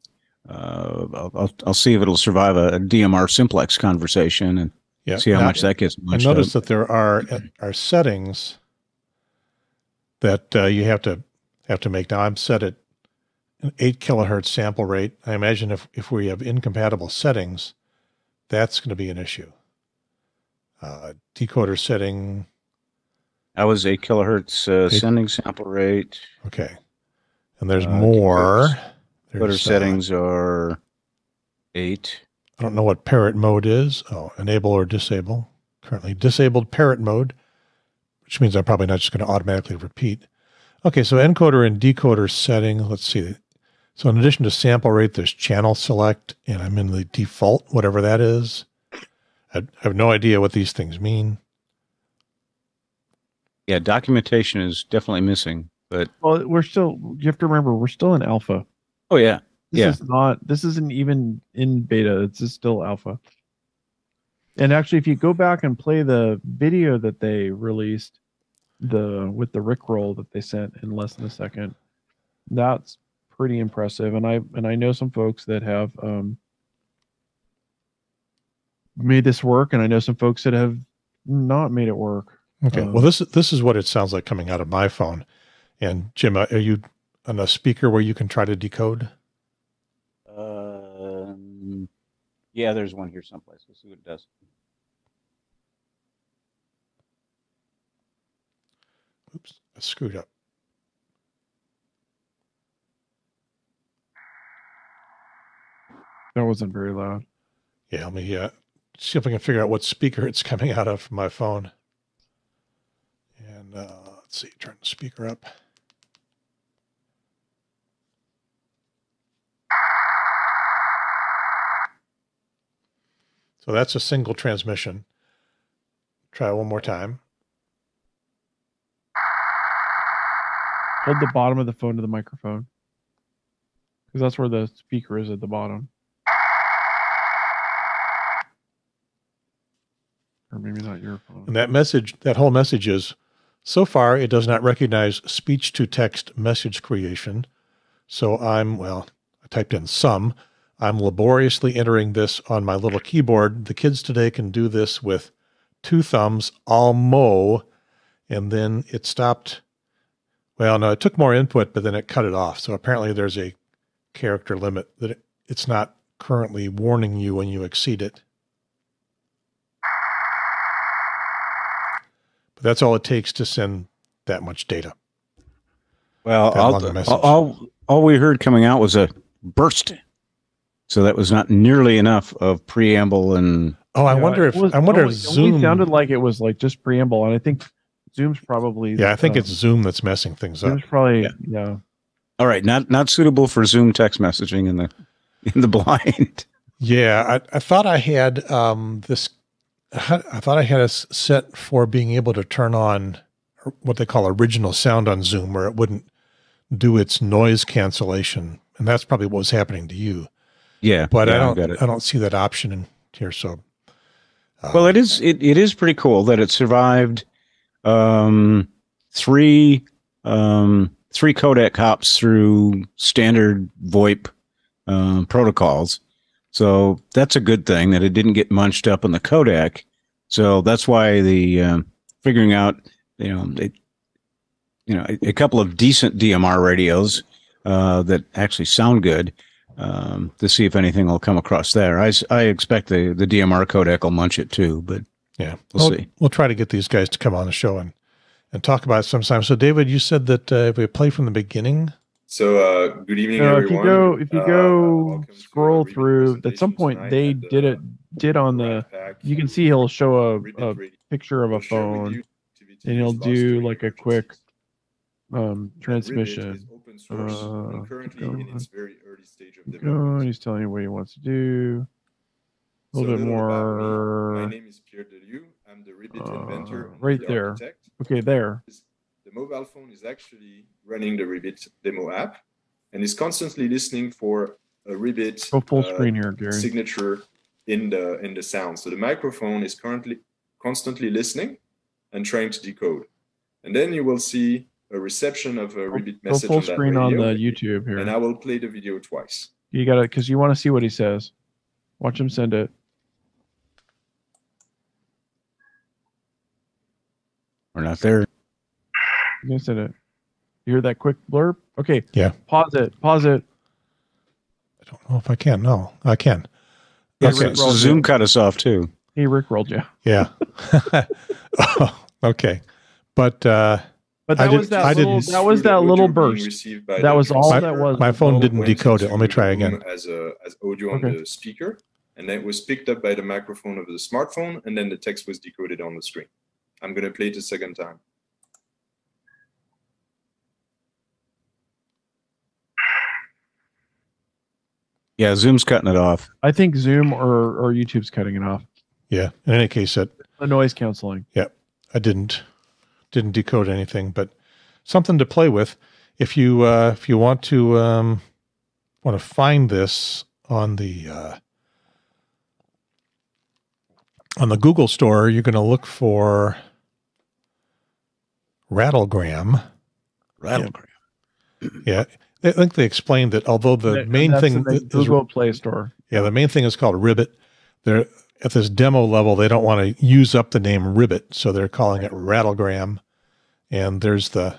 I'll see if it'll survive a DMR Simplex conversation and see how much that gets munched I noticed up. that there are settings that you have to make. Now I'm set at an 8 kilohertz sample rate. I imagine if we have incompatible settings, that's going to be an issue. Decoder setting. I was 8 kilohertz sending sample rate. Okay. And there's more. Decoder settings are 8. I don't know what parrot mode is. Oh, enable or disable. Currently disabled parrot mode, which means I'm probably not just going to automatically repeat. Okay, so encoder and decoder setting. Let's see. So in addition to sample rate, there's channel select, and I'm in the default, whatever that is. I have no idea what these things mean. Yeah, documentation is definitely missing, but well, you have to remember, we're still in alpha. Oh yeah. This isn't even in beta. It's just still alpha. And actually, if you go back and play the video that they released, with the Rickroll that they sent in less than a second, that's pretty impressive. And I know some folks that have made this work, and I know some folks that have not made it work. Okay. Well, this is what it sounds like coming out of my phone. And Jim, are you on a speaker where you can try to decode? Yeah, there's one here someplace. Let's see what it does. Oops, I screwed up. That wasn't very loud. Yeah, let me see if I can figure out what speaker it's coming out of from my phone. And let's see, turn the speaker up. So that's a single transmission. Try it one more time. Hold the bottom of the phone to the microphone, because that's where the speaker is at the bottom. Or maybe not your phone. And that message, that whole message is, so far it does not recognize speech-to-text message creation. So I typed in some. I'm laboriously entering this on my little keyboard. The kids today can do this with 2 thumbs, almo, and then it stopped. Well, no, it took more input, but then it cut it off. So apparently there's a character limit that it's not currently warning you when you exceed it. But that's all it takes to send that much data. Well, all we heard coming out was a burst. So that was not nearly enough of preamble and. Oh, I wonder if Zoom sounded like it was like just preamble, and I think Zoom's probably. Yeah, I think it's Zoom that's messing things up. Zoom's probably yeah. All right, not suitable for Zoom text messaging in the blind. Yeah, I thought I had this. I thought I had a set for being able to turn on what they call original sound on Zoom, where it wouldn't do its noise cancellation, and that's probably what was happening to you. Yeah, but yeah, I don't see that option in here. So, well, it is pretty cool that it survived 3 codec hops through standard VoIP protocols. So that's a good thing that it didn't get munched up on the codec. So that's why the figuring out a couple of decent DMR radios that actually sound good. To see if anything will come across there. I expect the DMR codec will munch it too, but yeah, we'll see. We'll try to get these guys to come on the show and talk about it sometime. So, David, you said that if we play from the beginning. So, good evening, everyone. If you go scroll through, at some point they did on the. You can see he'll show a picture of a phone, and he'll do like a quick transmission. Currently in its very early stage of development. He's telling you what he wants to do. A little bit more. My name is Pierre Delieu. I'm the Ribbit inventor. Right there. Architect. Okay, there. The mobile phone is actually running the Ribbit demo app and is constantly listening for a Ribbit Go full screen here, Gary. signature in the sound. So the microphone is constantly listening and trying to decode. And then you will see a reception of a Ribbit message full on that screen radio, on the YouTube here. and I will play the video twice. You got it, because you want to see what he says. Watch him send it. We're not there. You can send it. You hear that quick blurb? Okay. Yeah. Pause it. I don't know if I can. No, I can. Yeah, okay. So Zoom cut us off too. He rickrolled you. Yeah. Okay. But that was that little burst. That was all that was. My phone didn't decode it. Let me try again. As audio on the speaker, and then it was picked up by the microphone of the smartphone, and then the text was decoded on the screen. I'm going to play it a second time. Yeah, Zoom's cutting it off. I think Zoom or YouTube's cutting it off. Yeah. In any case, the noise canceling. Yeah, I didn't decode anything, but something to play with. If you want to find this on the Google store, you're going to look for Rattlegram. Yeah. I think they explained that although the main thing is Google Play Store. Yeah, the main thing is called Ribbit. They're at this demo level, they don't want to use up the name Ribbit, so they're calling it Rattlegram. And there's the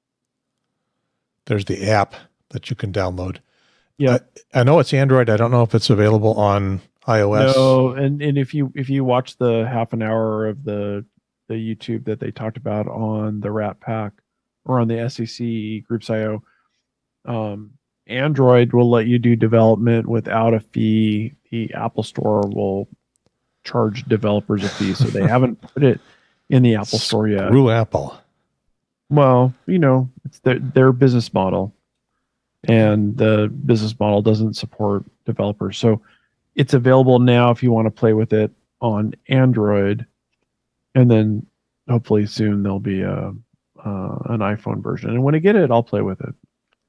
app that you can download. Yeah, I know it's Android. I don't know if it's available on iOS. No, and if you watch the half an hour of the YouTube that they talked about on the Rat Pack or on the SEC Groups IO, Android will let you do development without a fee. The Apple Store will charge developers a fee, so they haven't put it in the Apple Store yet. Screw Apple. Well, it's their business model, and the business model doesn't support developers. So it's available now if you want to play with it on Android, and then hopefully soon there'll be an iPhone version. And when I get it, I'll play with it.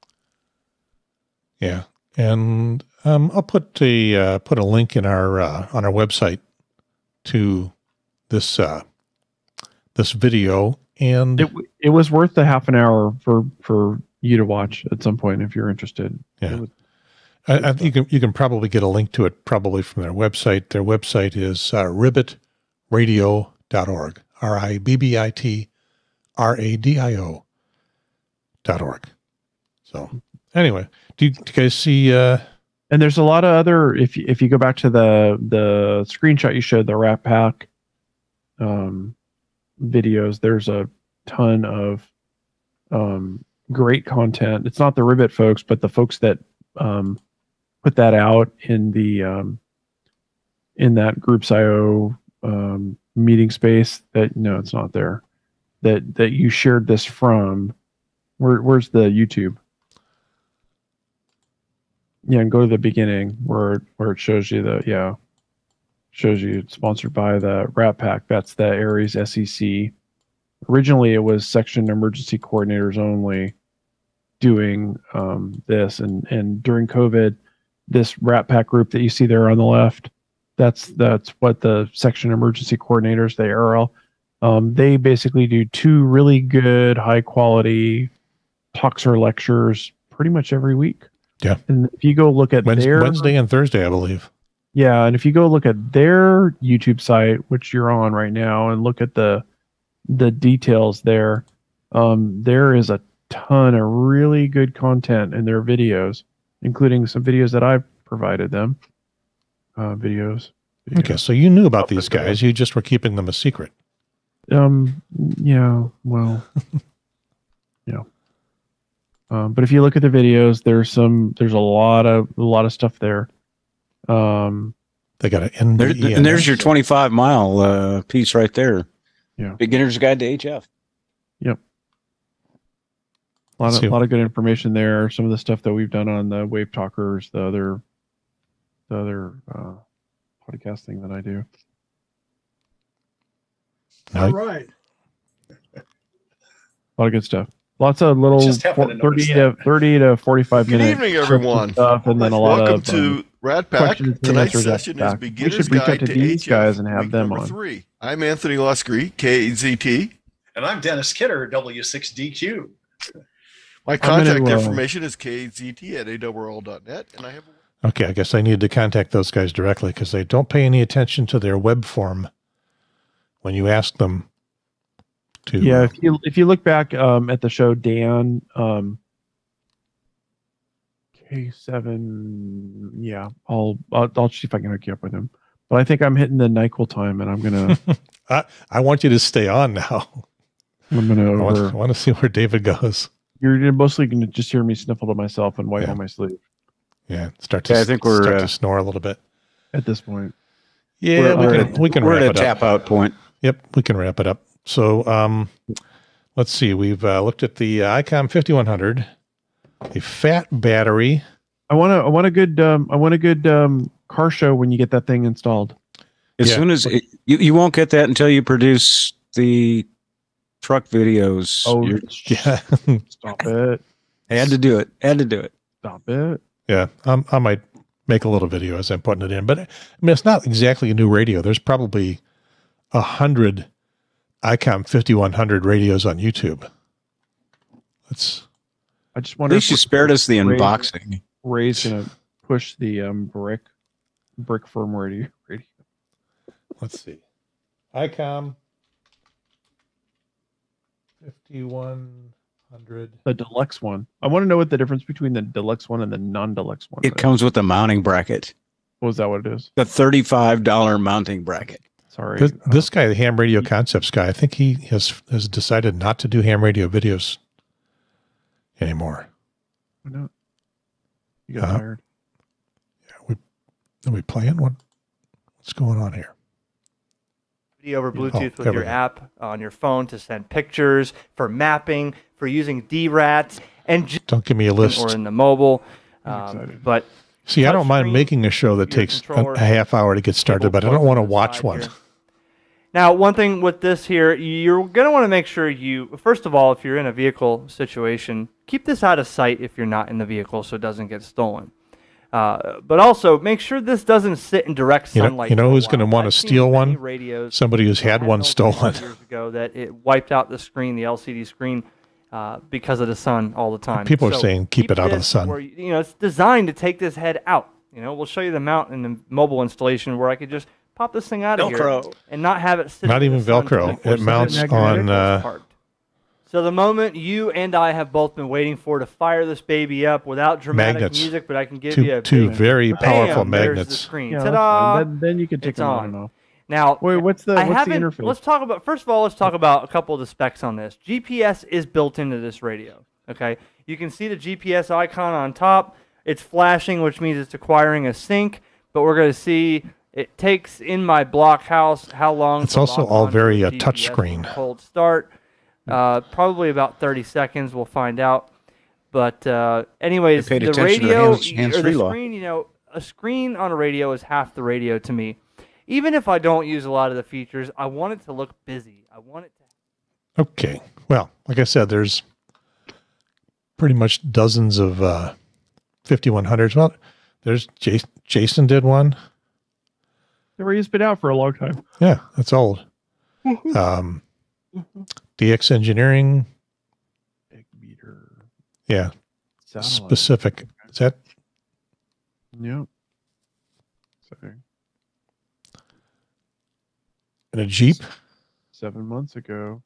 Yeah, and I'll put a link in our on our website to this this video, and it was worth the half an hour for you to watch at some point if you're interested. Yeah, I think you can probably get a link to it probably from their website. Their website is ribbitradio.org, RIBBITRADIO.org. So anyway, do you guys see? And there's a lot of other. If you go back to the screenshot you showed, the Rat Pack videos, there's a ton of great content. It's not the Ribbit folks, but the folks that put that out in the in that Groups IO meeting space. That no, it's not there. That you shared this from. Where's the YouTube? Yeah, and go to the beginning where it shows you shows you it's sponsored by the Rat Pack. That's the Aries SEC. Originally, it was section emergency coordinators only doing this, and during COVID, this Rat Pack group that you see there on the left, that's what the section emergency coordinators, the ARL, they basically do 2 really good, high quality talks or lectures pretty much every week. Yeah. And if you go look at Wednesday and Thursday, I believe. Yeah, and if you go look at their YouTube site, which you're on right now, and look at the details there, there is a ton of really good content in their videos, including some videos that I've provided them. Videos. Okay, so you knew about these guys. You just were keeping them a secret. Yeah, well, yeah. But if you look at the videos, there's a lot of stuff there. They got an NVIS. And there's your 25-mile piece right there. Yeah. Beginner's Guide to HF. Yep. A lot of good information there. Some of the stuff that we've done on the Wave Talkers, the other podcast thing that I do. All right. A lot of good stuff. Lots of little 30 to 45 minutes. Good evening, everyone. Stuff, and then a lot Welcome of to Rat Pack. Tonight's session is Beginner's Guide to these HF, guys and have week them number on. 3. I'm Anthony Luscree, KZT. And I'm Dennis Kidder, W6DQ. My contact information is kzt@awl.net, and I have. Okay, I guess I need to contact those guys directly because they don't pay any attention to their web form when you ask them to. Yeah, if you look back at the show, Dan K7. Yeah, I'll see if I can hook you up with him. But I think I'm hitting the NyQuil time, and I'm gonna. I want you to stay on now. I'm gonna. I want to see where David goes. You're mostly gonna just hear me sniffle to myself and wipe on my sleeve. Yeah, start to snore a little bit at this point. Yeah, we can we're wrap at a it tap up. out point. Yep, we can wrap it up. So, let's see. We've looked at the ICOM 5100, a fat battery. I want a good car show when you get that thing installed. As soon as you won't get that until you produce the truck videos. Oh, yeah. Stop it. Had to do it. Stop it. Yeah, I might make a little video as I'm putting it in, but I mean, it's not exactly a new radio. There's probably 100 ICOM 5100 radios on YouTube. I just wonder. At least you spared us the unboxing. Ray's gonna push the brick firm radio. Let's see. ICOM 5100. The deluxe one. I want to know what the difference between the deluxe one and the non-deluxe one. It comes with a mounting bracket. Was that what it is? The $35 mounting bracket. Sorry. This guy, the Ham Radio Concepts guy, I think he has decided not to do ham radio videos anymore. Why not? You got tired. Yeah, are we playing? What's going on here? Over Bluetooth with your app on your phone to send pictures, for mapping, for using DRATs, and don't give me a list. Or in the mobile. But see, I don't mind making a show that takes a half hour to get started, but I don't want to watch one. Here. Now, one thing with this here, you're going to want to make sure first of all, if you're in a vehicle situation, keep this out of sight if you're not in the vehicle so it doesn't get stolen. But also, make sure this doesn't sit in direct sunlight. You know who's going to want to steal one? Somebody who's had one stolen. Years ago that it wiped out the screen, the LCD screen, because of the sun all the time. People are saying keep it out of the sun. Where, it's designed to take this head out. We'll show you the mount in the mobile installation where I could just pop this thing out of here and not have it sit. Not even Velcro. It mounts on. So the moment you and I have both been waiting for to fire this baby up without dramatic music, but I can give you two very powerful magnets. There's the screen. Yeah, Ta-da! Then you can take them on and off. Now, wait, what's the interface? Let's talk about a couple of the specs on this. GPS is built into this radio. Okay, you can see the GPS icon on top. It's flashing, which means it's acquiring a sync. But we're going to see it takes in my block house how long. It's also all very touch screen. Cold start. Probably about 30 seconds. We'll find out. But anyways, the radio or the screen, a screen on a radio is half the radio to me. Even if I don't use a lot of the features, I want it to look busy. I want it to. Okay. Well, like I said, there's pretty much dozens of 5100s. Well, there's Jason did one. The radio's been out for a long time. Yeah, that's old. DX Engineering. Big meter. Yeah. Specific. Is that? Yep. Sorry. And a Jeep? 7 months ago.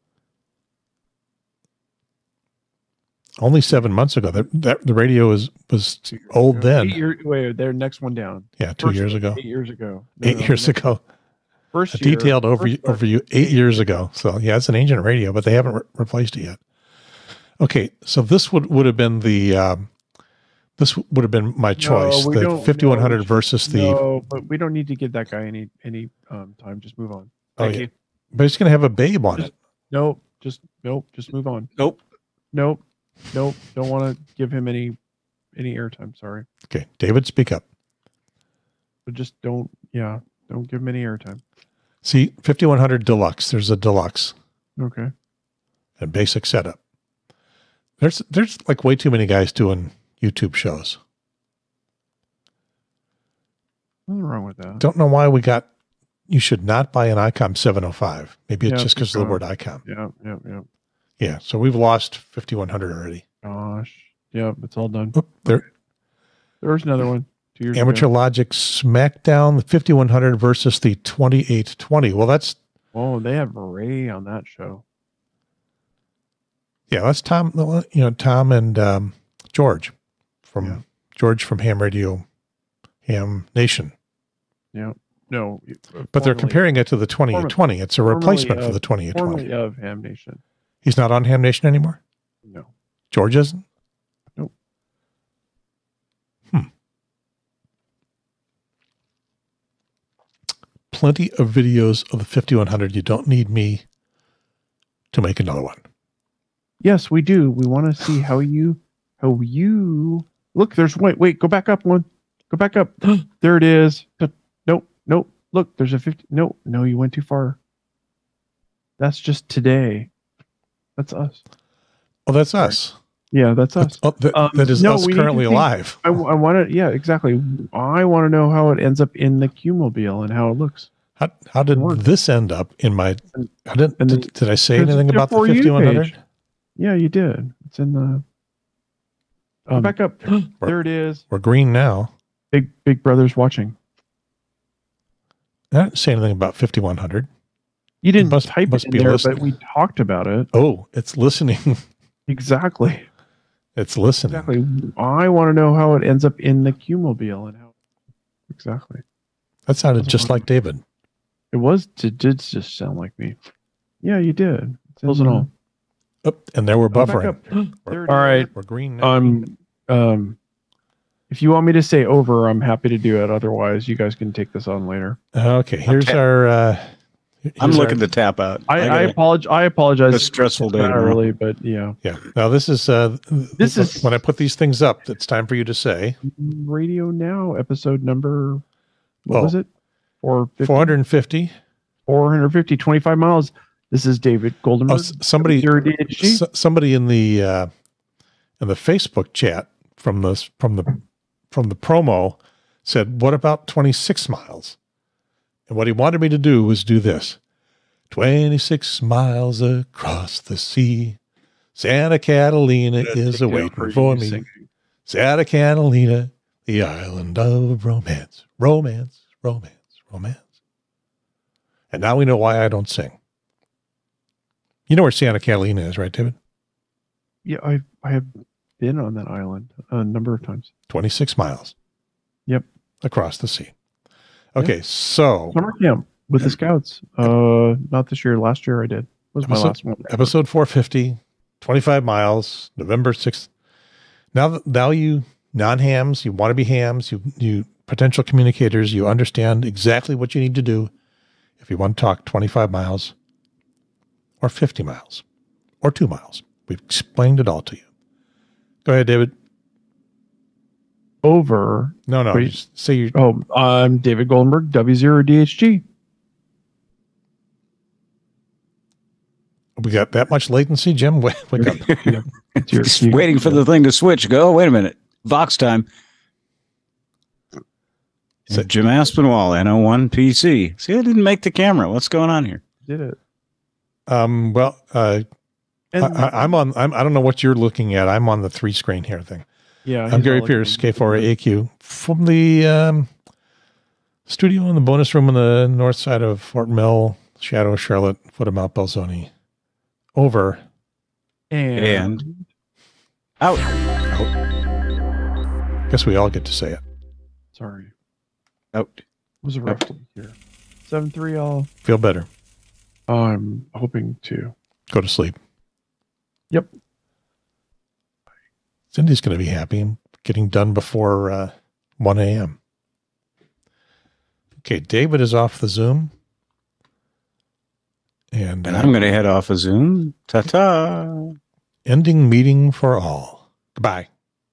Only 7 months ago. The radio was old then. Wait, their next one down. Yeah, 2 years ago. 8 years ago. 8 years ago. First a detailed overview 8 years ago. So yeah, it's an ancient radio, but they haven't replaced it yet. Okay, so this would have been this would have been my choice. The 5100 versus the. No, but we don't need to give that guy any time. Just move on. Thank you. But it's going to have a babe on it. Nope. Just move on. Nope. Don't want to give him any airtime. Sorry. Okay, David, speak up. But just don't give him any airtime. See, 5100 Deluxe. There's a Deluxe. Okay. A basic setup. There's like way too many guys doing YouTube shows. Nothing wrong with that. Don't know why you should not buy an ICOM 705. Maybe it's just because of the word ICOM. Yeah. Yeah, so we've lost 5100 already. Gosh. Yeah, it's all done. Oop, there's another one. 2 years Amateur ago. Logic Smackdown, the 5100 versus the 2820. Well, that's... Oh, they have Ray on that show. Yeah, that's Tom, Tom and George from Ham Radio, Ham Nation. Yeah. No. But they're comparing it to the 2820. It's a replacement for the 2820. Formerly of Ham Nation. He's not on Ham Nation anymore? No. George isn't? Nope. Plenty of videos of the 5100. You don't need me to make another one. Yes, we do. We want to see how you look. There's wait. Go back up one. Go back up. There it is. Nope. Look, there's a 50. No, you went too far. That's just today. That's us. Oh, that's us. Yeah, that's us. That is us currently alive. I want to. Yeah, exactly. I want to know how it ends up in the Q-mobile and how it looks. How did this end up in my? Did I say anything about the 5100? Yeah, you did. It's in the. Back up. There it is. We're green now. Big Brother's watching. I didn't say anything about 5100. You didn't type it in there, listening. But we talked about it. Oh, it's listening. Exactly. It's listening. Exactly. I want to know how it ends up in the Q-mobile and how. Exactly. That sounded just like David. It did just sound like me. Yeah, you did. It all. Oh, and there we're buffering. All right. We're green now. If you want me to say over, I'm happy to do it. Otherwise, you guys can take this on later. Okay, here's our. I'm looking to tap out. I apologize. It's a stressful day early, but yeah. Yeah. Now this is when I put these things up. It's time for you to say Radio Now episode number. What was it? 450. 450. 25 miles. This is David Goldenberg. Somebody in the Facebook chat from the promo said, "What about 26 miles?" And what he wanted me to do was do this. 26 miles across the sea. Santa Catalina is awaiting for me. Singing. Santa Catalina, the island of romance. Romance, romance, romance. And now we know why I don't sing. You know where Santa Catalina is, right, David? Yeah, I have been on that island a number of times. 26 miles. Yep. Across the sea. Okay, so summer camp with the scouts. Not this year. Last year I did. It was my last one. Episode 450, 25 miles, November 6th. Now you non-hams, you want to be hams, you potential communicators, you understand exactly what you need to do if you want to talk 25 miles or 50 miles or 2 miles. We've explained it all to you. Go ahead, David. Over. No. Say you. Oh, I'm David Goldenberg, W0DHG. We got that much latency, Jim? Wake up. Just waiting for the thing to switch. Go, wait a minute. Vox time. So, Jim Aspinwall, NO1 PC. See, I didn't make the camera. What's going on here? Did it? I'm on. I don't know what you're looking at. I'm on the 3-screen here thing. Yeah, I'm Gary Pierce, K4AQ, from the studio in the bonus room on the north side of Fort Mill, Shadow, Charlotte, foot of Mount Belzoni. Over. And out. Guess we all get to say it. Sorry. Out. It was a rough week here. 7-3 all. Feel better. I'm hoping to. Go to sleep. Yep. Cindy's going to be happy. I'm getting done before 1 a.m. Okay, David is off the Zoom. And I'm going to head off of Zoom. Ta-ta. Ending meeting for all. Goodbye.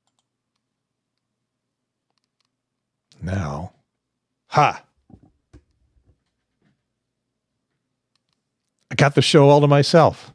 Now. Ha! I got the show all to myself.